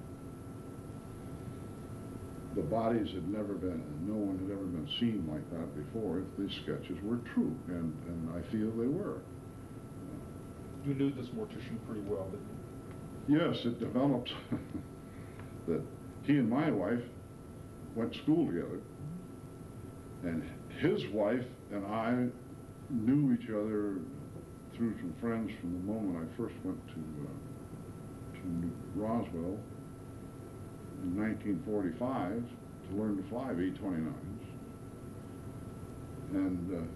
The bodies had never been, no one had ever been seen like that before, if these sketches were true, and, and I feel they were. You knew this mortician pretty well, didn't you? Yes, it developed that he and my wife went to school together, and his wife and I knew each other through some friends from the moment I first went to, uh, to in Roswell in nineteen forty-five to learn to fly B twenty-nines. And uh,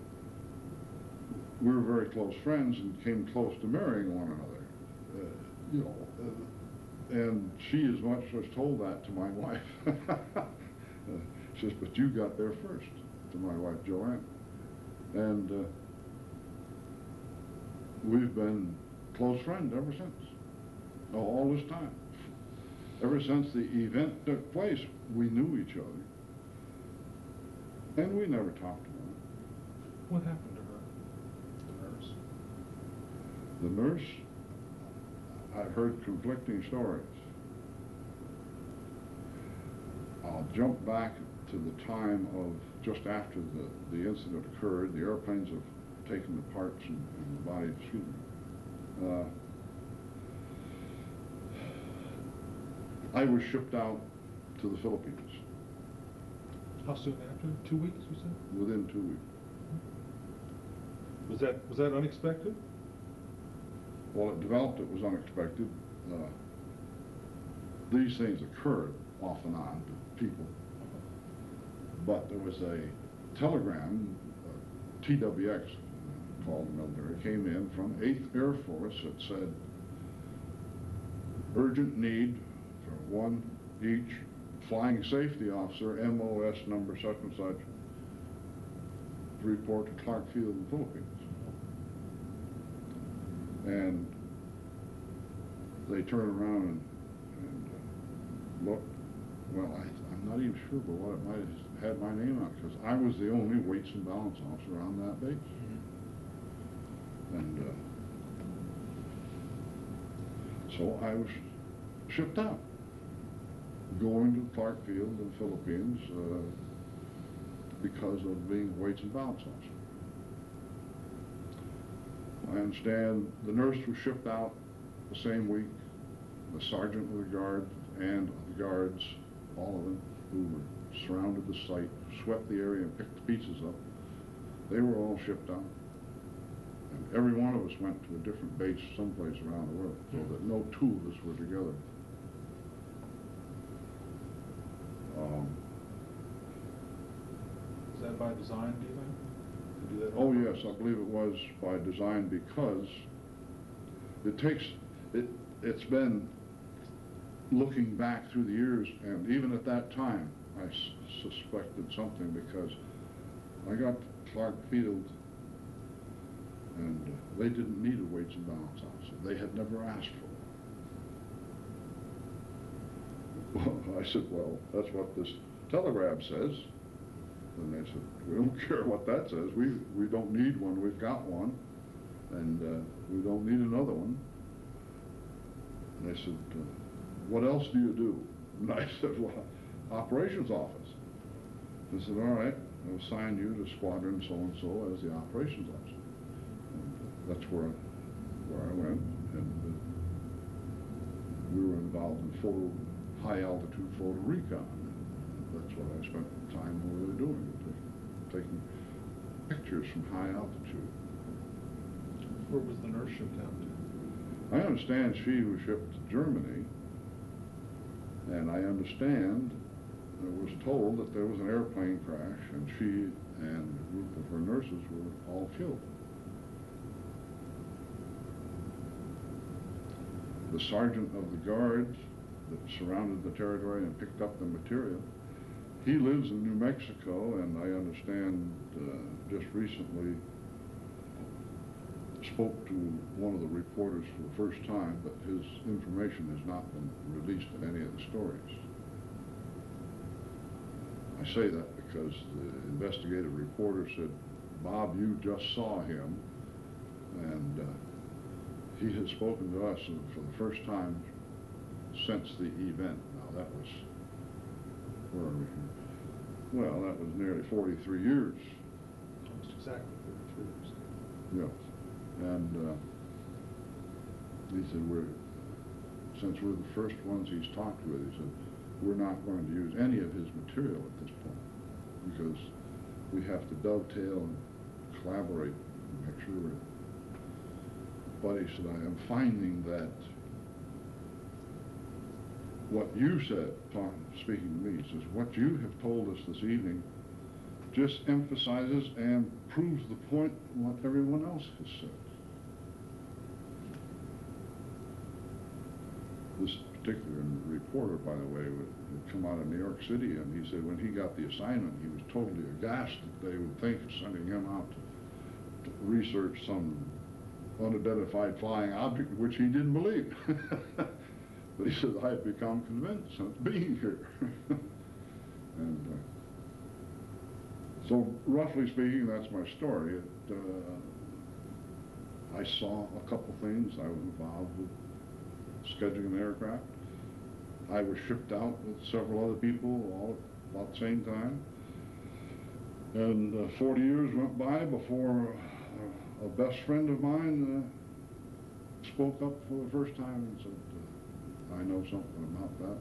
we were very close friends and came close to marrying one another. Uh, you know, uh, and she as much as told that to my wife. uh, she says, but you got there first, to my wife Joanne. And uh, we've been close friends ever since, oh, all this time. Ever since the event took place, we knew each other. And we never talked about it. What happened to her, the nurse? The nurse, I've heard conflicting stories. I'll jump back to the time of just after the, the incident occurred. The airplanes have taken the parts and, and the body, excuse me. Uh, I was shipped out to the Philippines How soon after? Two weeks, you said? within two weeks. Was that, was that unexpected? Well, it developed, it was unexpected. Uh, these things occurred off and on to people. But there was a telegram, uh, T W X, called the military, came in from eighth Air Force that said, urgent need for one each flying safety officer, M O S number such and such, to report to Clark Field in the Philippines. And they turned around and, and uh, looked. Well, I, I'm not even sure, but what it might have had my name on it, because I was the only weights and balance officer on that base. And uh, so I was shipped out, going to Clark Field in the Philippines uh, because of being weights and balance officer. I understand the nurse was shipped out the same week, the sergeant of the guard and the guards, all of them, who were surrounded the site, swept the area and picked the pieces up. They were all shipped out. And every one of us went to a different base someplace around the world, so that no two of us were together. Um, Was that by design, do you think? To do that oh on yes, purpose? I believe it was by design, because it takes, it, it's been looking back through the years, and even at that time, I s suspected something, because I got to Clark Field, and uh, they didn't need a weights and balance officer. They had never asked for one. Well, I said, well, that's what this telegram says. And they said, we don't care what that says. We, we don't need one. We've got one. And uh, we don't need another one. And they said, uh, what else do you do? And I said, well, operations office. They said, all right, I'll assign you to squadron so-and-so as the operations officer. And uh, that's where, where I went. And uh, we were involved in photo, high-altitude photo recon. And that's what I spent time over there doing, taking pictures from high altitude. Where was the nurse shipped out to? I understand she was shipped to Germany, and I understand I was told that there was an airplane crash, and she and a group of her nurses were all killed. The sergeant of the guards that surrounded the territory and picked up the material, he lives in New Mexico, and I understand uh, just recently spoke to one of the reporters for the first time, but his information has not been released in any of the stories. I say that because the investigative reporter said, Bob, you just saw him, and uh, he has spoken to us for the first time since the event. Now that was, where are we here? Well, that was nearly forty-three years. Almost exactly thirty-three years. Yes. And uh, he said, we're, since we're the first ones he's talked with, he said, we're not going to use any of his material at this point, because we have to dovetail and collaborate and make sure we're. But he said, I am finding that what you said, talking, speaking to me, says, what you have told us this evening just emphasizes and proves the point what everyone else has said. This particular reporter, by the way, would, had come out of New York City, and he said when he got the assignment, he was totally aghast that they would think of sending him out to, to research some unidentified flying object, which he didn't believe. But he said, I've become convinced since being here. And uh, so, roughly speaking, that's my story. It, uh, I saw a couple things. I was involved with scheduling an aircraft. I was shipped out with several other people all at about the same time. And uh, forty years went by before uh, a best friend of mine uh, spoke up for the first time and said, uh, I know something about that.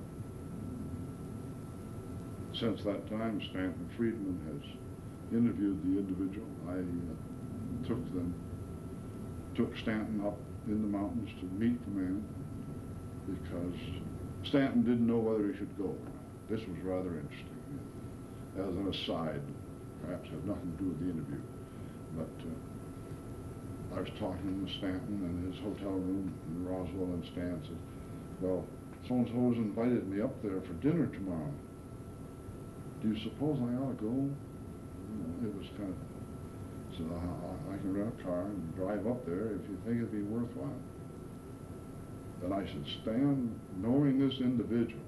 Since that time, Stanton Friedman has interviewed the individual. I uh, took them, took Stanton up in the mountains to meet the man because Stanton didn't know whether he should go. This was rather interesting. As an aside, perhaps had nothing to do with the interview, but uh, I was talking to Stanton in his hotel room in Roswell, and Stan said, well, so-and-so has invited me up there for dinner tomorrow. Do you suppose I ought to go? You know, it was kind of, so I, I can rent a car and drive up there if you think it'd be worthwhile. And I said, Stan, knowing this individual,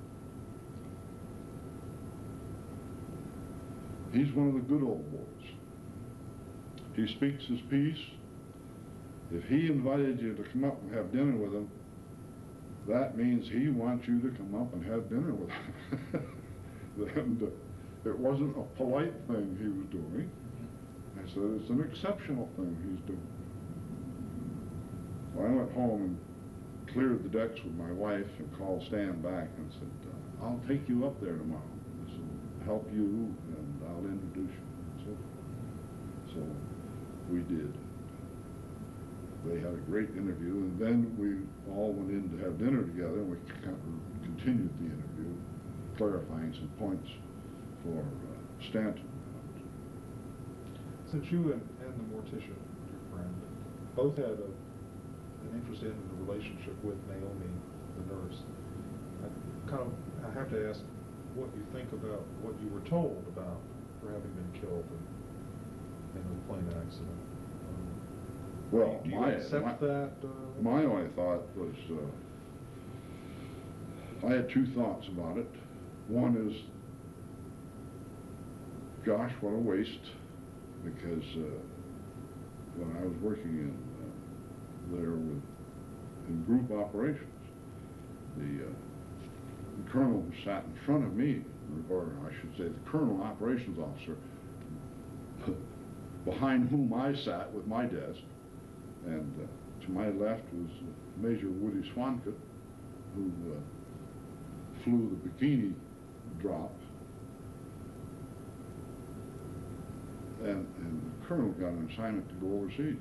he's one of the good old boys. He speaks his piece. If he invited you to come up and have dinner with him, that means he wants you to come up and have dinner with him. And uh, it wasn't a polite thing he was doing. I said, it's an exceptional thing he's doing. So I went home and cleared the decks with my wife and called Stan back and said, uh, I'll take you up there tomorrow. This will help you and I'll introduce you. So, so we did. They had a great interview, and then we all went in to have dinner together, and we kind of continued the interview, clarifying some points for uh, Stanton. Since you and, and the mortician, your friend, both had a, an interest in the relationship with Naomi, the nurse, I kind of I have to ask what you think about what you were told about her having been killed in, in a plane accident. Um, Well, do you my, accept my, that? Uh, my only thought was, uh, I had two thoughts about it. One is, gosh, what a waste, because uh, when I was working in uh, there with in group operations, the, uh, the colonel who sat in front of me, or I should say the colonel operations officer, behind whom I sat with my desk, and uh, to my left was uh, Major Woody Swankett, who uh, flew the bikini drop. And, and the colonel got an assignment to go overseas.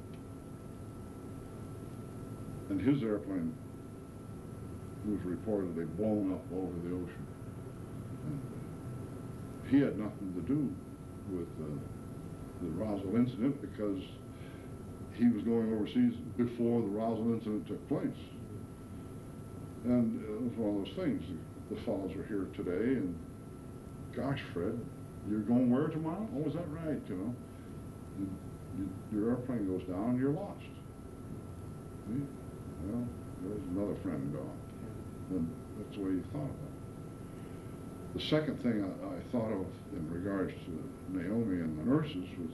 And his airplane was reportedly blown up over the ocean. And uh, he had nothing to do with uh, the Roswell incident because he was going overseas before the Roswell incident took place. And it was one of those things. The fellows were here today, and gosh, Fred, you're going where tomorrow? Oh, is that right? You know, you, you, your airplane goes down, you're lost. See? Well, there's another friend gone. And that's the way you thought about it. The second thing I, I thought of in regards to Naomi and the nurses was,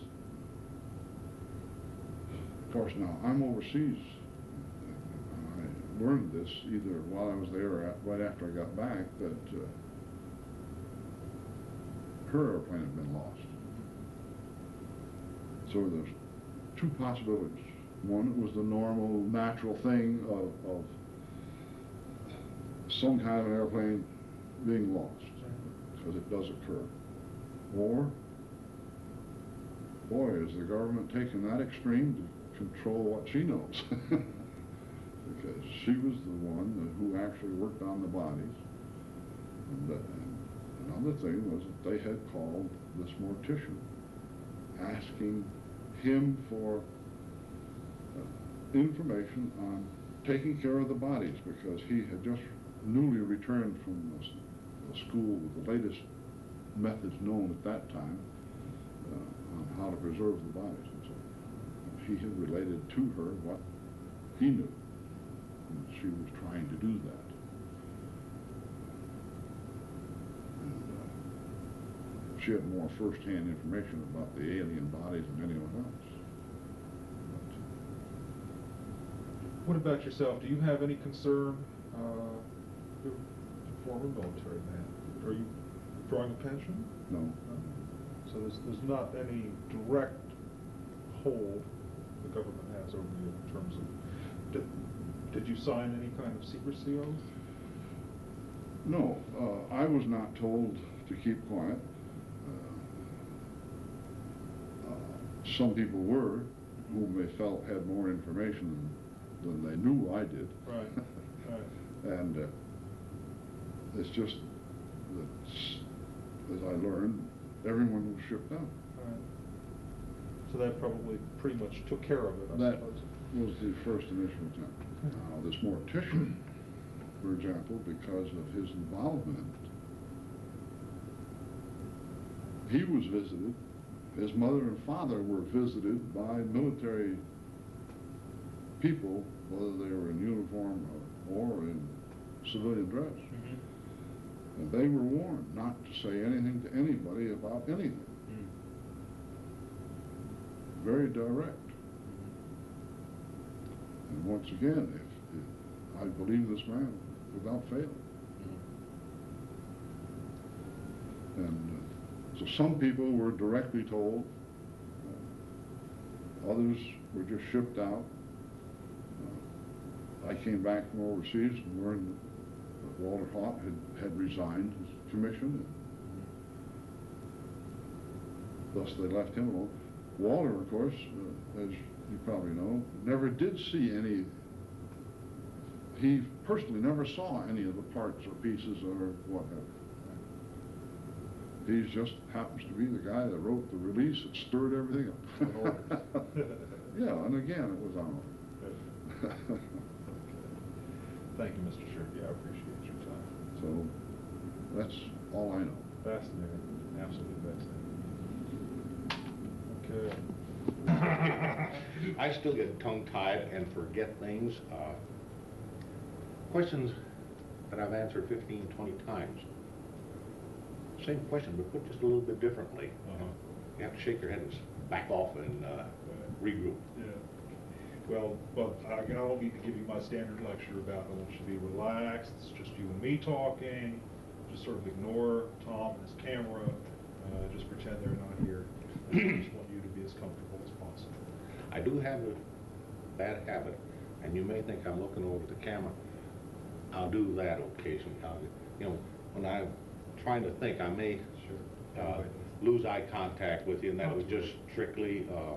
of course, now I'm overseas. I learned this either while I was there or at, right after I got back, that uh, her airplane had been lost. So there's two possibilities. One, it was the normal, natural thing of, of some kind of an airplane being lost, because it does occur. Or, boy, is the government taking that extreme to control what she knows. because she was the one who actually worked on the bodies. And, uh, and another thing was that they had called this mortician, asking him for uh, information on taking care of the bodies, because he had just newly returned from the, the school with the latest methods known at that time uh, on how to preserve the bodies. And so he had related to her what he knew, and she was trying to do that. And uh, she had more first-hand information about the alien bodies than anyone else. What about yourself? Do you have any concern? Uh, you're a former military man. Are you drawing a pension? No. No. So there's, there's not any direct hold the government has over you in terms of, did, did you sign any kind of secrecy oath? No, uh, I was not told to keep quiet. Uh, uh, some people were, whom they felt had more information than, than they knew I did. Right, right. And uh, it's just that, as I learned, everyone was shipped out. Right. So that probably pretty much took care of it, I That suppose. was the first initial attempt. Now, this mortician, for example, because of his involvement, he was visited, his mother and father were visited by military people, whether they were in uniform or, or in civilian dress. Mm-hmm. And they were warned not to say anything to anybody about anything. Mm. Very direct. And once again, if, if I believe this man without fail. Mm. And uh, so some people were directly told, uh, others were just shipped out. Uh, I came back from overseas and learned that Walter Haut had, had resigned his commission. And thus they left him alone. Walter, of course, uh, as you probably know, never did see any, he personally never saw any of the parts or pieces or whatever. He just happens to be the guy that wrote the release that stirred everything up. Yeah, and again, it was on order. Okay. Thank you, Mister Shirky. I appreciate your time. So that's all I know. Fascinating. Absolutely fascinating. Okay. I still get tongue-tied and forget things. Uh, questions that I've answered fifteen, twenty times. Same question, but put just a little bit differently. Uh-huh. You have to shake your head and s- back off and uh, regroup. Yeah. Well, but I I don't need to give you my standard lecture about I want you to be relaxed. It's just you and me talking. Just sort of ignore Tom and his camera. Uh, just pretend they're not here. And I just want you to be as comfortable as possible. I do have a bad habit, and you may think I'm looking over the camera. I'll do that occasionally. I'll, you know, when I'm trying to think, I may Sure. uh, lose eye contact with you, and that was just strictly, uh,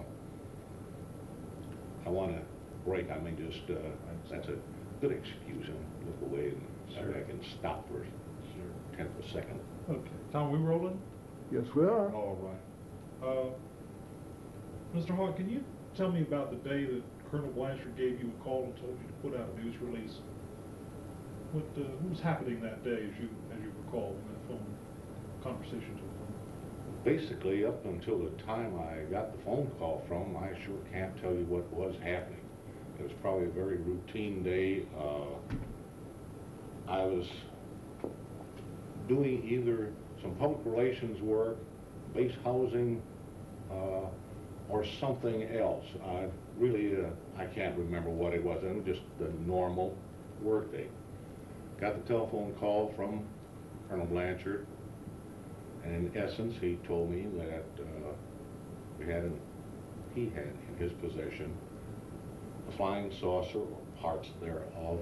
I want to break. I mean, just, uh, that's a good excuse, and look away, and that way I can stop for a Sure. tenth of a second. Okay. Tom, we rolling? Yes, we are. All right. Uh, Mister Hawk, can you tell me about the day that Colonel Blanchard gave you a call and told you to put out a news release? What, uh, what was happening that day, as you as you recall, in that phone conversation took place? Basically, up until the time I got the phone call from him, I sure can't tell you what was happening. It was probably a very routine day. Uh, I was doing either some public relations work, base housing, uh, or something else. I really, uh, I can't remember what it was. It was just the normal work day. Got the telephone call from Colonel Blanchard, and in essence, he told me that uh, we had, an, he had in his possession a flying saucer or parts thereof.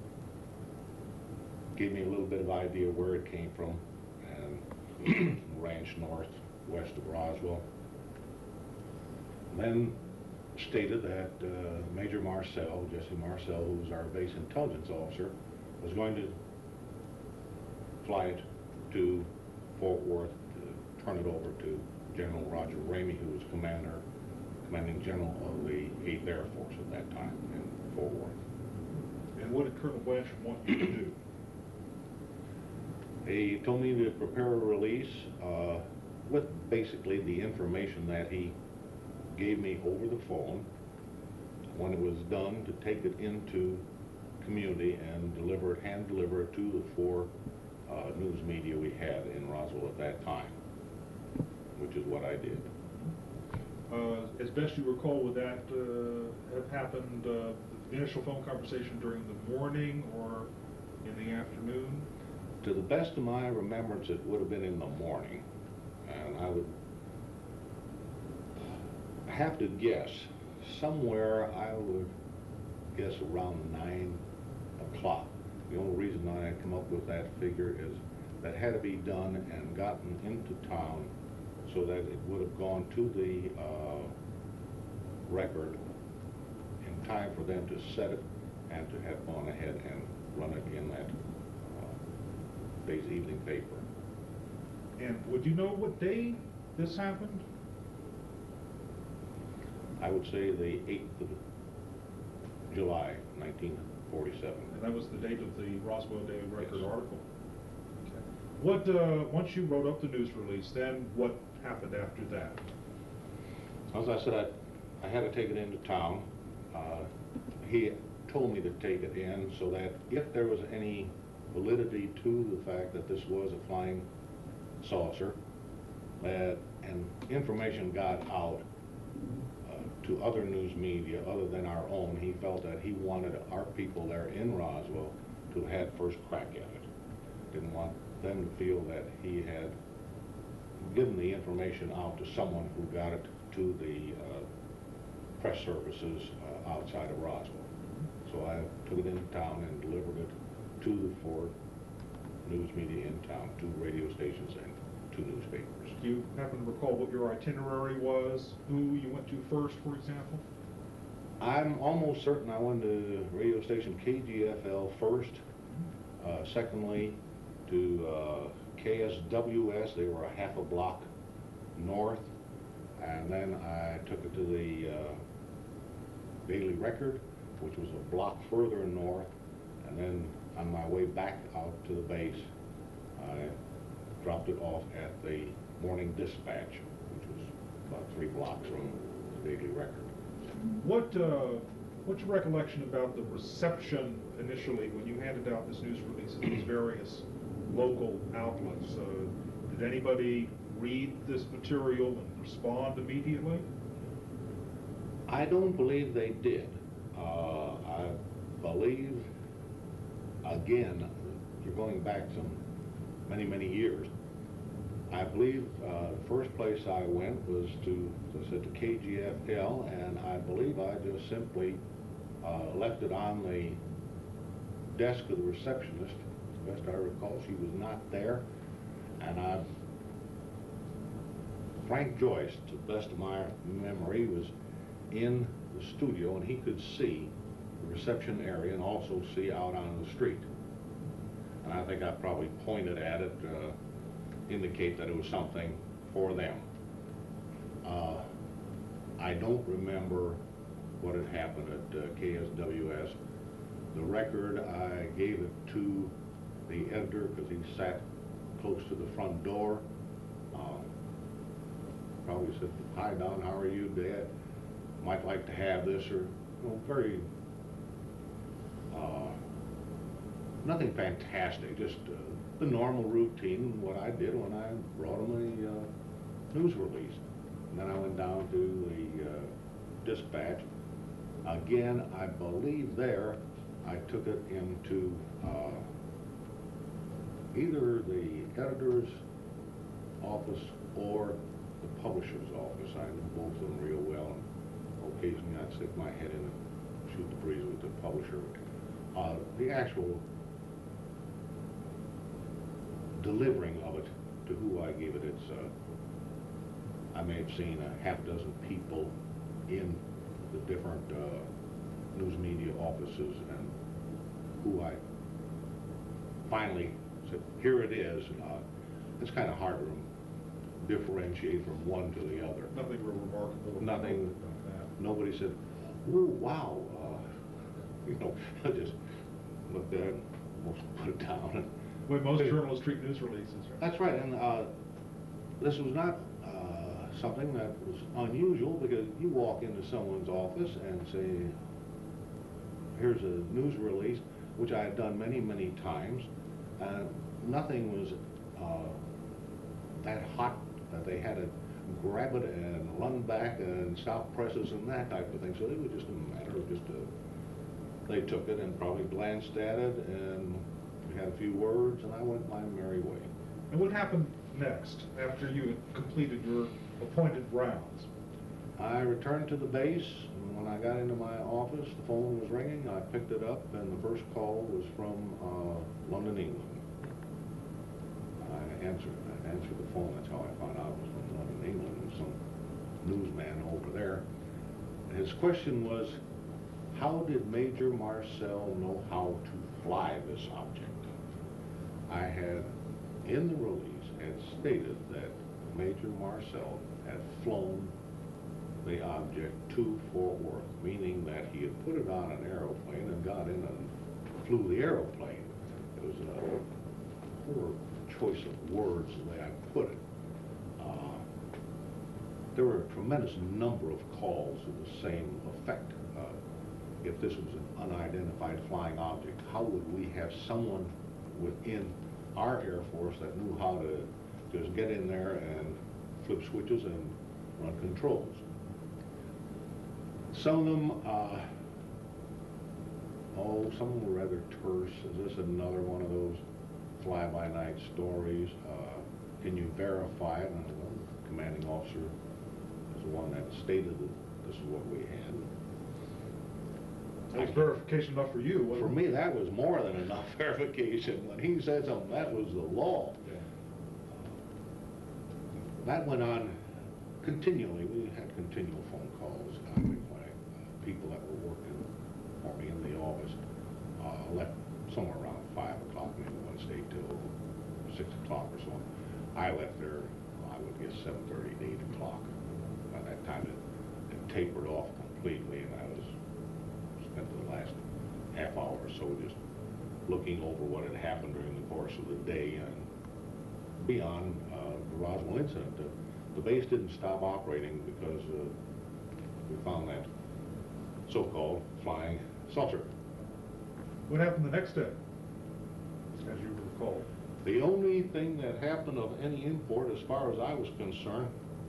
Gave me a little bit of idea where it came from, and ranch northwest of Roswell. Then stated that uh, Major Marcel, Jesse Marcel, who was our base intelligence officer, was going to fly it to Fort Worth to turn it over to General Roger Ramey, who was commander, commanding general of the eighth Air Force at that time in Fort Worth. And what did Colonel Blanchard want you to do? He told me to prepare a release uh, with basically the information that he gave me over the phone. When it was done, to take it into community and deliver it, hand deliver it to the four uh, news media we had in Roswell at that time, which is what I did. Uh, as best you recall, would that uh, have happened, uh, the initial phone conversation during the morning or in the afternoon? To the best of my remembrance, it would have been in the morning, and I would have to guess, somewhere I would guess around nine o'clock. The only reason I come up with that figure is that had to be done and gotten into town so that it would have gone to the uh, record in time for them to set it and to have gone ahead and run it in that uh, day's evening paper. And would you know what day this happened? I would say the eighth of July, nineteen forty-seven. And that was the date of the Roswell Daily Record yes. article? Okay. What, uh, once you wrote up the news release, then what happened after that? As I said, I, I had to take it into town. Uh, he told me to take it in so that if there was any validity to the fact that this was a flying saucer, that and information got out uh, to other news media other than our own, he felt that he wanted our people there in Roswell to have had first crack at it. Didn't want them to feel that he had given the information out to someone who got it to the uh, press services uh, outside of Roswell. So I took it into town and delivered it to the four news media in town, two radio stations and two newspapers. Do you happen to recall what your itinerary was, who you went to first, for example? I'm almost certain I went to radio station K G F L first, uh, secondly to uh, K S W S, they were a half a block north, and then I took it to the uh, Daily Record, which was a block further north, and then on my way back out to the base, I dropped it off at the Morning Dispatch, which was about three blocks from the Daily Record. What, uh, what's your recollection about the reception initially when you handed out this news release at these various local outlets? Uh, did anybody read this material and respond immediately? I don't believe they did. Uh, I believe, again, you're going back some many, many years. I believe uh, the first place I went was to, as I said, to K G F L, and I believe I just simply uh, left it on the desk of the receptionist. As best I recall, she was not there, and I, Frank Joyce, to the best of my memory, was in the studio, and he could see the reception area and also see out on the street. And I think I probably pointed at it, uh, indicate that it was something for them. Uh, I don't remember what had happened at uh, K S W S. The Record, I gave it to the editor because he sat close to the front door. Uh, probably said, "Hi Don, how are you, Dad? Might like to have this," or, you know, very, uh, nothing fantastic, just uh, the normal routine, what I did when I brought him a uh, news release. And then I went down to the uh, Dispatch. Again, I believe there I took it into uh, either the editor's office or the publisher's office. I knew both of them real well, and occasionally I'd stick my head in and shoot the breeze with the publisher. Uh, the actual delivering of it to who I gave it, it's, uh, I may have seen a half dozen people in the different uh, news media offices and who I finally said, here it is. Uh, it's kind of hard to differentiate from one to the other. Nothing real remarkable. Nothing. about that. Nobody said, oh, wow. Uh, you know, I just looked at it, almost put it down. And The way most journalists treat news releases, right? that's right, and uh, this was not uh, something that was unusual, because you walk into someone's office and say, here's a news release, which I had done many, many times, and nothing was uh, that hot that they had to grab it and run back and stop presses and that type of thing. So it was just a matter of just a, they took it and probably glanced at it, and we had a few words, and I went my merry way. And what happened next, after you had completed your appointed rounds? I returned to the base, and when I got into my office, the phone was ringing. I picked it up, and the first call was from uh, London, England. I answered, I answered the phone. That's how I found out it was from London, England, and some newsman over there. And his question was, how did Major Marcel know how to fly this object? I had, in the release, had stated that Major Marcel had flown the object to Fort Worth, meaning that he had put it on an aeroplane and got in and flew the aeroplane. It was a poor choice of words the way I put it. Uh, there were a tremendous number of calls of the same effect. Uh, if this was an unidentified flying object, how would we have someone within our Air Force that knew how to just get in there and flip switches and run controls? Some of them, uh, oh, some of them were rather terse. Is this another one of those fly-by-night stories? Uh, can you verify it? And well, the commanding officer is the one that stated that this is what we had. That was verification enough for you, wasn't For it? me, that was more than enough verification. When he said something, that was the law. Yeah. That went on continually. We had continual phone calls uh, with my uh, people that were working for me in the office. Uh, left somewhere around five o'clock, maybe one stayed till six o'clock or so. I left there, I would guess seven thirty to eight o'clock. By that time, it, it tapered off completely, and I was spent the last half hour or so just looking over what had happened during the course of the day and beyond uh, the Roswell incident. The, the base didn't stop operating because uh, we found that so-called flying saucer. What happened the next day, as you recall? The only thing that happened of any import, as far as I was concerned,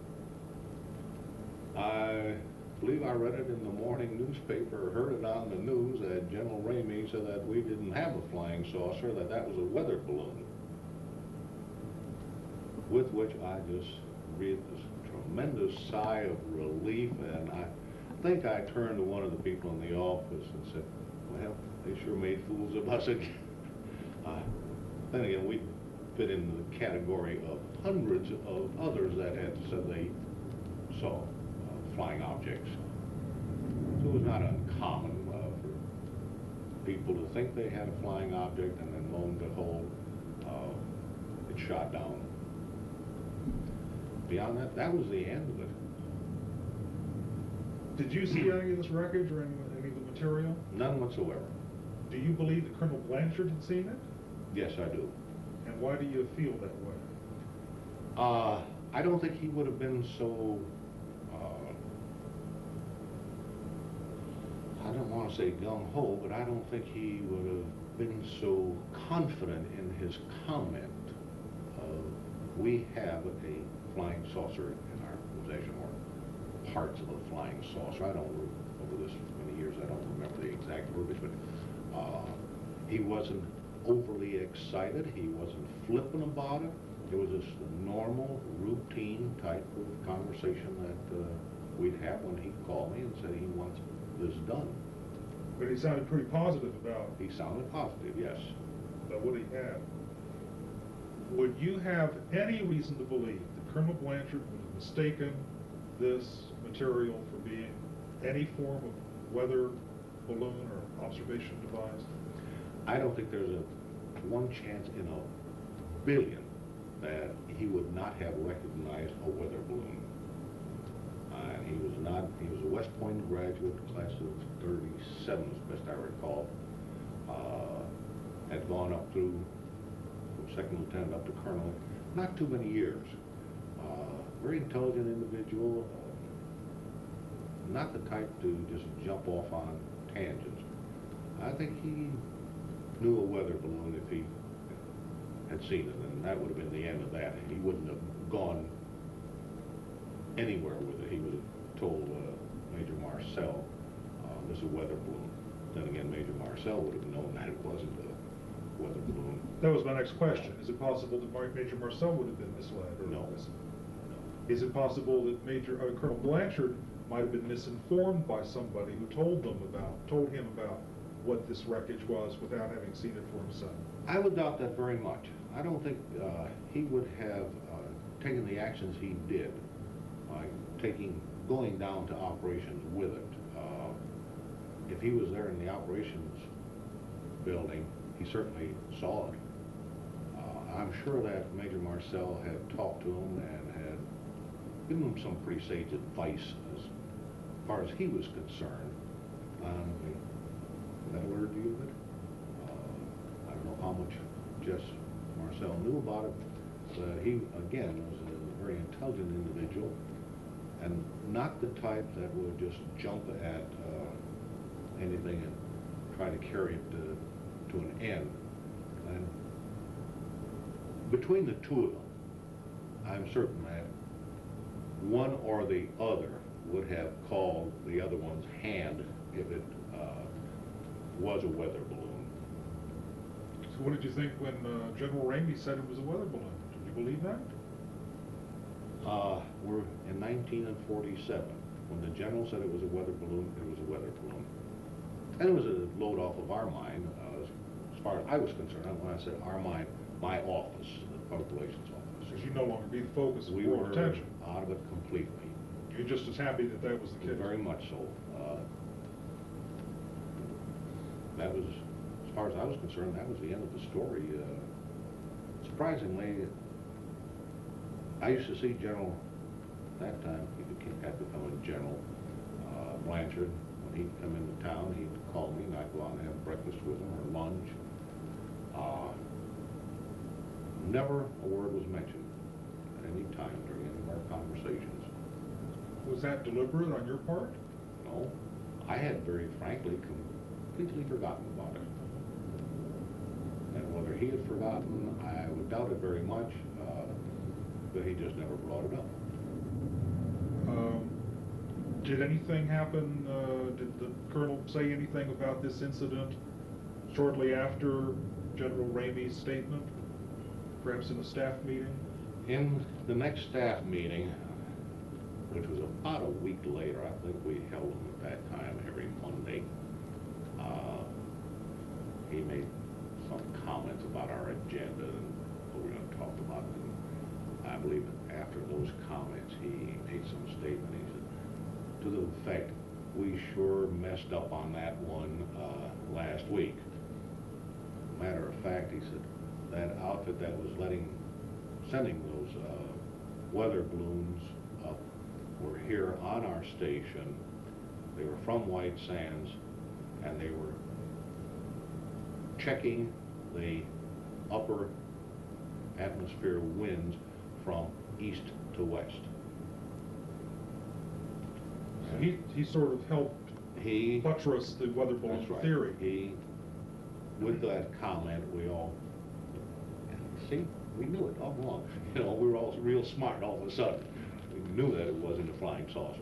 I believe I read it in the morning newspaper, or heard it on the news, that General Ramey said that we didn't have a flying saucer, that that was a weather balloon. With which I just breathed this tremendous sigh of relief, and I think I turned to one of the people in the office and said, well, they sure made fools of us again. Uh, then again, we fit into the category of hundreds of others that had said they saw uh, flying objects. So it was not uncommon uh, for people to think they had a flying object, and then lo and behold, uh, it shot down. Beyond that, that was the end of it. Did you see any of this wreckage or any, any of the material? None whatsoever. Do you believe that Colonel Blanchard had seen it? Yes, I do. And why do you feel that way? Uh, I don't think he would have been so, uh, I don't want to say gung-ho, but I don't think he would have been so confident in his comment of, we have a flying saucer in our possession, or parts of a flying saucer. I don't, over this many years, I don't remember the exact verbiage, but uh, he wasn't overly excited. He wasn't flippant about it. It was just a normal, routine type of conversation that uh, we'd have when he called me and said he wants this done. But he sounded pretty positive about, He sounded positive, yes. about what he had. Would you have any reason to believe that Colonel Blanchard would have mistaken this material for being any form of weather balloon or observation device? I don't think there's a one chance in a billion that he would not have recognized a weather balloon. Uh, he was not, he was a West Point graduate, class of thirty-seven, as best I recall. Uh, had gone up through from second lieutenant up to colonel, not too many years. Uh, very intelligent individual, uh, not the type to just jump off on tangents. I think he knew a weather balloon if he had seen it, and that would have been the end of that. He wouldn't have gone anywhere with it. He would have told uh, Major Marcel, uh, this is a weather balloon. Then again, Major Marcel would have known that it wasn't a weather balloon. That was my next question. Is it possible that Mar- Major Marcel would have been misled? Or No. mis- Is it possible that Major uh, Colonel Blanchard might have been misinformed by somebody who told them about, told him about what this wreckage was without having seen it for himself? I would doubt that very much. I don't think uh, he would have uh, taken the actions he did, like taking, going down to operations with it. Uh, if he was there in the operations building, he certainly saw it. Uh, I'm sure that Major Marcel had talked to him and had given him some pretty sage advice as far as he was concerned on the metallurgy of it. Uh, I don't know how much Jess Marcel knew about it, but he, again, was a very intelligent individual and not the type that would just jump at uh, anything and try to carry it to, to an end. And between the two of them, I'm certain that one or the other would have called the other one's hand if it uh, was a weather balloon. So what did you think when uh, General Ramey said it was a weather balloon? Did you believe that? Uh, we're in nineteen forty-seven. When the general said it was a weather balloon, it was a weather balloon. And it was a load off of our mind, uh, as, as far as I was concerned. When I said our mind, my office, the public relations office. Because you no longer be the focus of We world were attention. out of it completely. You're just as happy that that was the case. Very much so. Uh, that was, as far as I was concerned, that was the end of the story. Uh, surprisingly, I used to see General, that time he became, had become a General, uh, Blanchard. When he'd come into town, he'd call me and I'd go out and have breakfast with him or lunch. Uh, never a word was mentioned at any time during any of our conversations. Was that deliberate on your part? No, I had very frankly completely forgotten about it. And whether he had forgotten, I would doubt it very much, uh, but he just never brought it up. Um, did anything happen, uh, did the Colonel say anything about this incident shortly after General Ramey's statement? Perhaps in a staff meeting? In the next staff meeting, which was about a week later, I think we held them at that time every Monday, uh, he made some comments about our agenda and what we were going to talk about. And I believe that after those comments, he made some statement. He said, to the effect, we sure messed up on that one uh, last week. Matter of fact, he said, that outfit that was letting, sending those uh, weather balloons up were here on our station. They were from White Sands, and they were checking the upper atmosphere winds from east to west. So he, he sort of helped He, buttress the weather balloon that's right. theory. He, with that comment, we all, see, we knew it all along. You know, we were all real smart all of a sudden. We knew that it wasn't a flying saucer.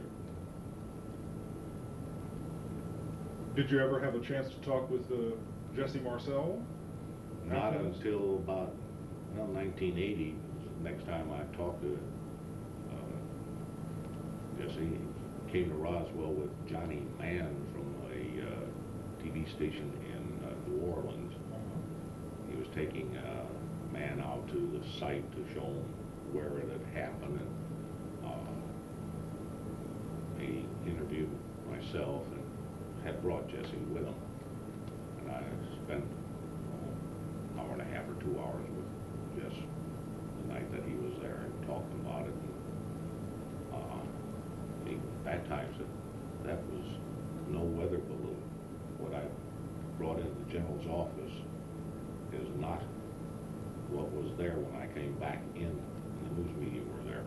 Did you ever have a chance to talk with uh, Jesse Marcel? Not After this? until about, well, nineteen eighty, was the next time I talked to uh, Jesse. He came to Roswell with Johnny Mann from a uh, T V station in uh, New Orleans. He was taking uh, Mann out to the site to show him where it had happened, and uh, he interviewed myself and had brought Jesse with him. And I spent oh, an hour and a half or two hours with Jess the night that he was there and talked about it. And, uh, he, at times, it, that was no weather balloon. What I brought into the general's office is not what was there when I came back in, and the news media were there.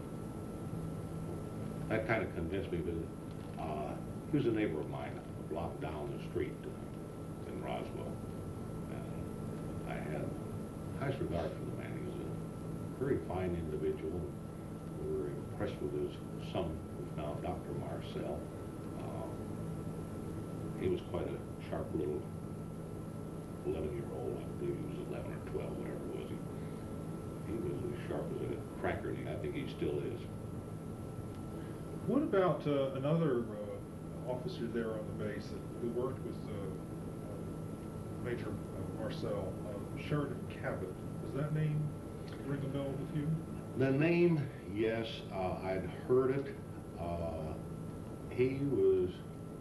That kind of convinced me that uh, he was a neighbor of mine, a block down the street uh, in Roswell. And I had highest regard for the man. He was a very fine individual. We were impressed with his son, who's now Doctor Marcel. Uh, he was quite a sharp little eleven-year-old. I believe he was eleven or twelve, whatever it was. He, he was as sharp as a cracker, and I think he still is. What about uh, another uh, officer there on the base that, who worked with uh, uh, Major uh, Marcel, uh, Sheridan Cabot? Does that name ring a bell with you? The name, yes, uh, I'd heard it. Uh, he was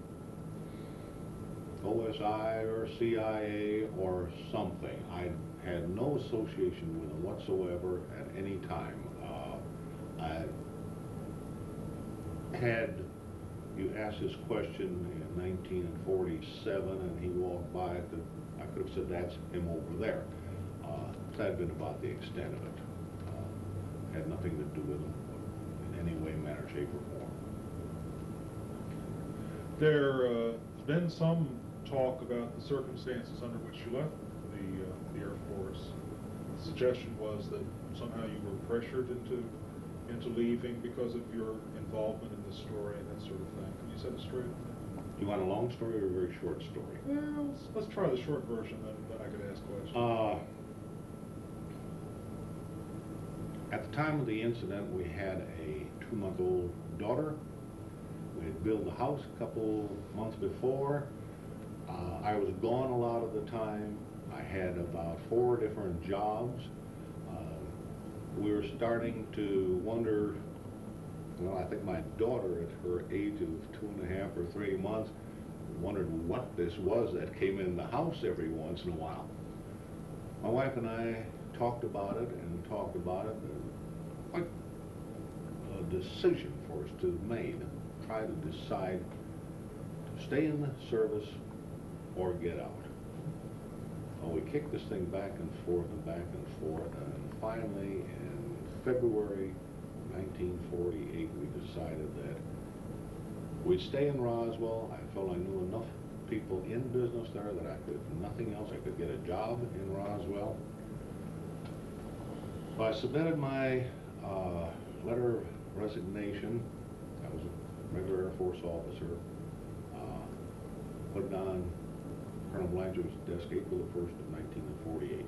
O S I or C I A or something. I had no association with him whatsoever at any time. Uh, I had you asked this question in nineteen forty-seven and he walked by, I could, I could have said that's him over there. Uh, that had been about the extent of it. Uh, had nothing to do with him in any way, manner, shape, or form. There uh, has been some talk about the circumstances under which you left the, uh, the Air Force. The suggestion was that somehow you were pressured into into leaving because of your involvement in the story and that sort of thing. Can you set it straight? You want a long story or a very short story? Well, let's, let's try the short version, then, then I could ask questions. Uh, at the time of the incident, we had a two-month-old daughter. We had built the house a couple months before. Uh, I was gone a lot of the time. I had about four different jobs. We were starting to wonder, well, I think my daughter at her age of two and a half or three months wondered what this was that came in the house every once in a while. My wife and I talked about it and talked about it, and quite a decision for us to make, try to decide to stay in the service or get out. Well, we kicked this thing back and forth and back and forth, and finally in February nineteen forty-eight we decided that we'd stay in Roswell. I felt I knew enough people in business there that I could, if nothing else, I could get a job in Roswell. So I submitted my uh, letter of resignation. I was a regular Air Force officer. Uh, put it on Colonel Blanchard's desk April the first of nineteen forty-eight.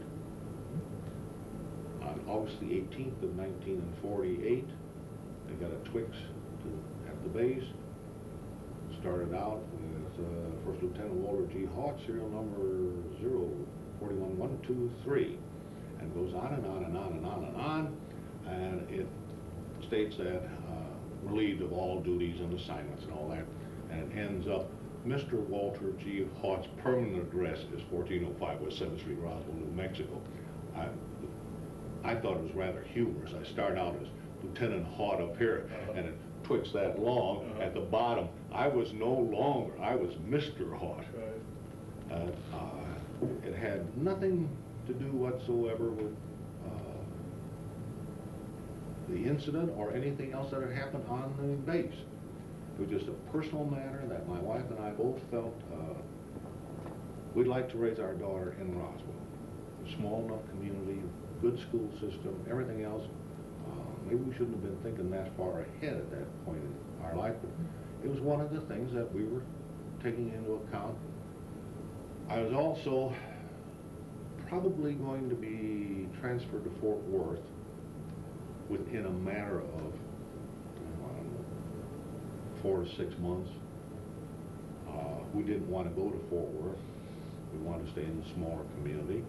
On August the eighteenth of nineteen forty-eight, they got a Twix to, at the base. Started out with uh, First Lieutenant Walter G. Haught, serial number zero four one one two three, and goes on and on and on and on and on, and it states that uh, relieved of all duties and assignments and all that, and it ends up Mister Walter G. Haught's permanent address is fourteen oh five West seventh Street, Roswell, New Mexico. I, I thought it was rather humorous. I start out as Lieutenant Haught up here, uh-huh. and it Twix that long. Uh-huh. At the bottom, I was no longer, I was Mister Haught. Right. Uh, uh, it had nothing to do whatsoever with uh, the incident or anything else that had happened on the base. It was just a personal matter that my wife and I both felt uh, we'd like to raise our daughter in Roswell. A small enough community, good school system, everything else. Uh, maybe we shouldn't have been thinking that far ahead at that point in our life, but it was one of the things that we were taking into account. I was also probably going to be transferred to Fort Worth within a matter of four to six months. Uh, we didn't want to go to Fort Worth. We wanted to stay in the smaller community.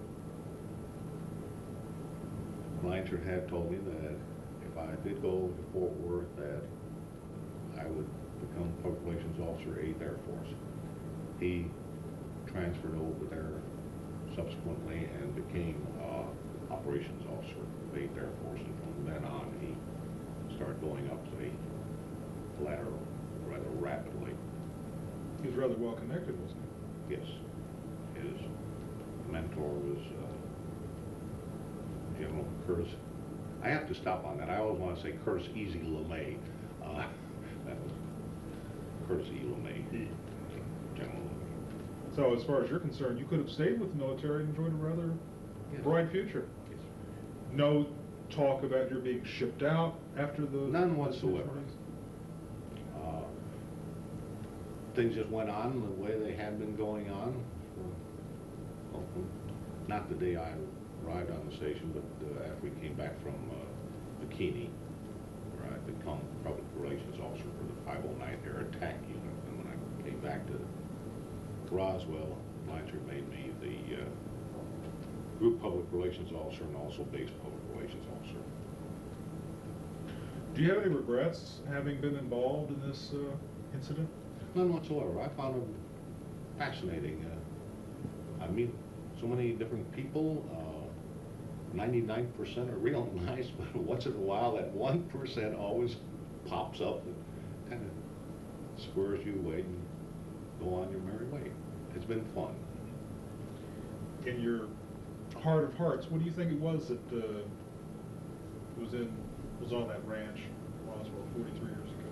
Blanchard had told me that if I did go to Fort Worth, that I would become Public Relations Officer, eighth Air Force. He transferred over there subsequently and became uh, Operations Officer of eighth Air Force, and from then on he started going up the ladder rather rapidly. He was rather well connected, wasn't he? Yes. His mentor was uh, General Curtis. I have to stop on that. I always want to say Curtis Easy LeMay. Uh, that was Curtis E. LeMay, General LeMay. So as far as you're concerned, you could have stayed with the military and enjoyed a rather Yes. bright future. Yes. No talk about your being shipped out after the... None whatsoever. Uh, things just went on the way they had been going on. For, well, from- not the day I arrived on the station, but uh, after we came back from uh, Bikini, where I'd become Public Relations Officer for the five oh ninth Air Attack Unit. And when I came back to Roswell, Blanchard made me the uh, Group Public Relations Officer and also Base Public Relations Officer. Do you have any regrets having been involved in this uh, incident? None whatsoever. I found it fascinating. Uh, I meet so many different people. ninety-nine percent are real nice, but once in a while that one percent always pops up and kind of squares you away and go on your merry way. It's been fun. In your heart of hearts, what do you think it was that uh, was in was on that ranch, Roswell, forty-three years ago?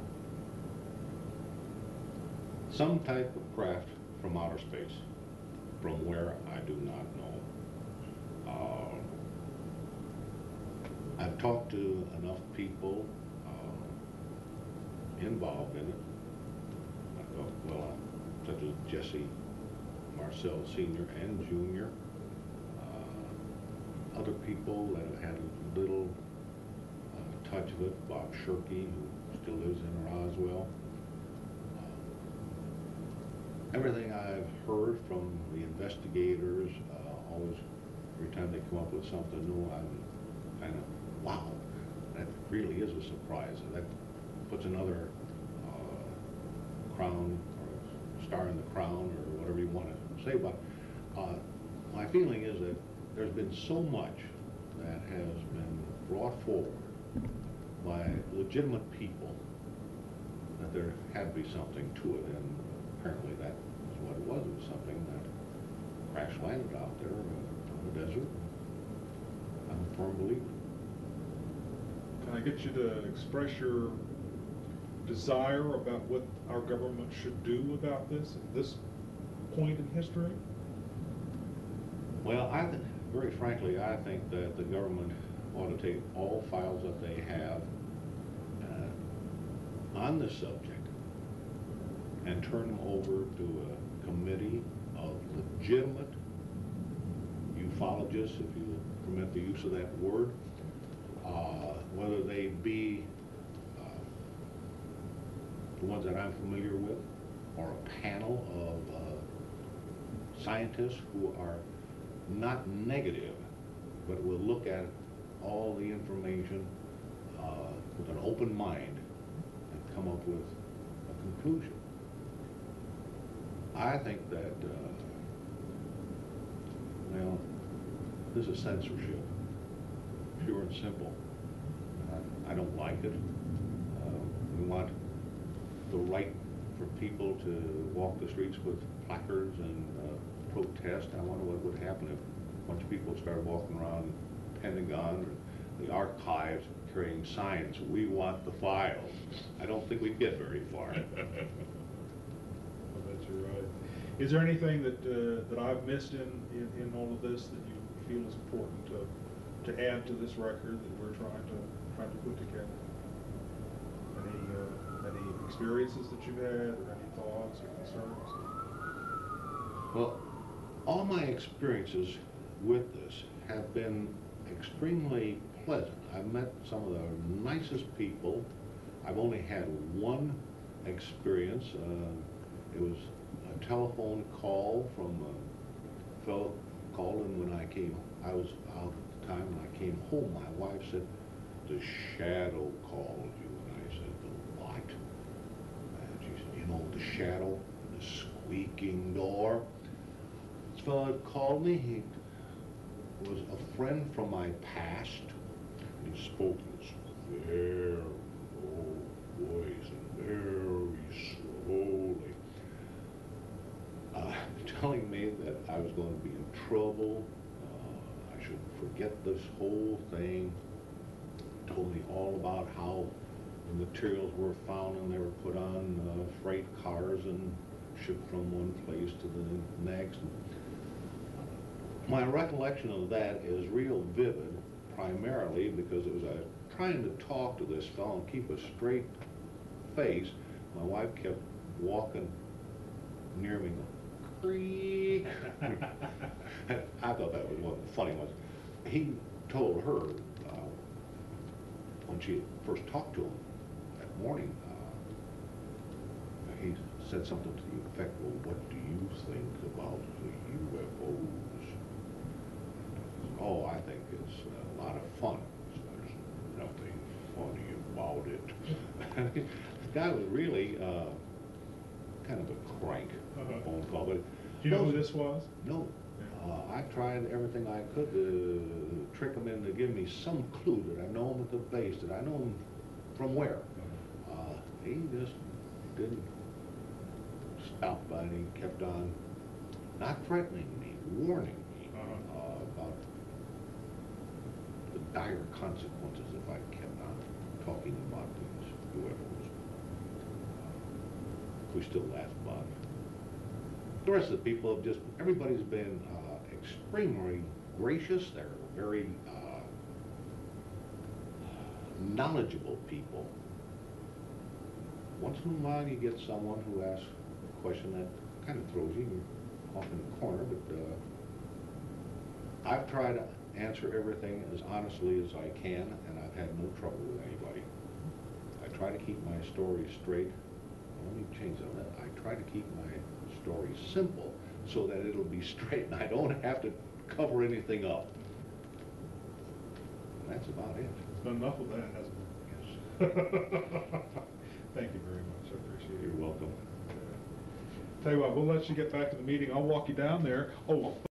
Some type of craft from outer space, from where I do not know. Uh, I've talked to enough people uh, involved in it. I thought, well, uh, such as Jesse Marcel Senior and Junior, uh, other people that have had a little uh, touch of it, Bob Shirkey, who still lives in Roswell. Uh, everything I've heard from the investigators, uh, always, every time they come up with something new, I'm kind of, wow, that really is a surprise. That puts another uh, crown or star in the crown or whatever you want to say. But uh, my feeling is that there's been so much that has been brought forward by legitimate people that there had to be something to it, and apparently that is what it was. It was something that crash landed out there in the desert. I'm a firm believer. Can I get you to express your desire about what our government should do about this at this point in history? Well, I, th- very frankly, I think that the government ought to take all files that they have uh, on this subject and turn them over to a committee of legitimate ufologists, if you permit the use of that word, uh, whether they be uh, the ones that I'm familiar with, or a panel of uh, scientists who are not negative, but will look at all the information uh, with an open mind and come up with a conclusion. I think that, uh, well, this is censorship, pure and simple. I, I don't like it. Uh, we want the right for people to walk the streets with placards and uh, protest. I wonder what would happen if a bunch of people started walking around the Pentagon or the archives carrying signs, "We want the files." I don't think we'd get very far. I bet you're right. Is there anything that uh, that I've missed in, in, in all of this that you feel is important to to add to this record that we're trying to trying to put together? Any uh, any experiences that you've had, or any thoughts or concerns? Well, all my experiences with this have been extremely pleasant. I've met some of the nicest people. I've only had one experience. Uh, it was a telephone call from a fellow called in when I came. I was out at the time when I came home. My wife said, "The shadow called you." And I said, "The what?" And know, the shadow, the squeaking door. This fellow had called me. He was a friend from my past. He spoke in this very low voice and very slowly, uh, telling me that I was going to be in trouble. Uh, I should forget this whole thing. Told me all about how the materials were found and they were put on uh, freight cars and shipped from one place to the next. My recollection of that is real vivid, primarily because it was uh, trying to talk to this fellow and keep a straight face. My wife kept walking near me, going, creak. I thought that was one of the funny ones. He told her, uh, when she first talked to him that morning, uh, he said something to the effect, well, what do you think about the U F Os? Oh, I think it's a lot of fun. There's nothing funny about it. The guy was really uh, kind of a crank on the Uh-huh. phone call. But Do you know who this was? No. Uh, I tried everything I could to trick him into giving me some clue that I know him at the base, that I know him from where. Uh, he just didn't stop by, and he kept on not threatening me, warning me Uh-huh. uh, about the dire consequences if I kept on talking about these U F Os. Uh, we still laugh about it. The rest of the people have just, everybody's been uh, extremely gracious. They're very uh, knowledgeable people. Once in a while you get someone who asks a question that kind of throws you off in the corner, but uh, I've tried to answer everything as honestly as I can, and I've had no trouble with anybody. I try to keep my story straight. Let me change that. I try to keep my story simple so that it'll be straight and I don't have to cover anything up. And that's about it. It's been enough of that, hasn't Yes. it? Thank you very much. I appreciate it. You're welcome. Tell you what, we'll let you get back to the meeting. I'll walk you down there. Oh.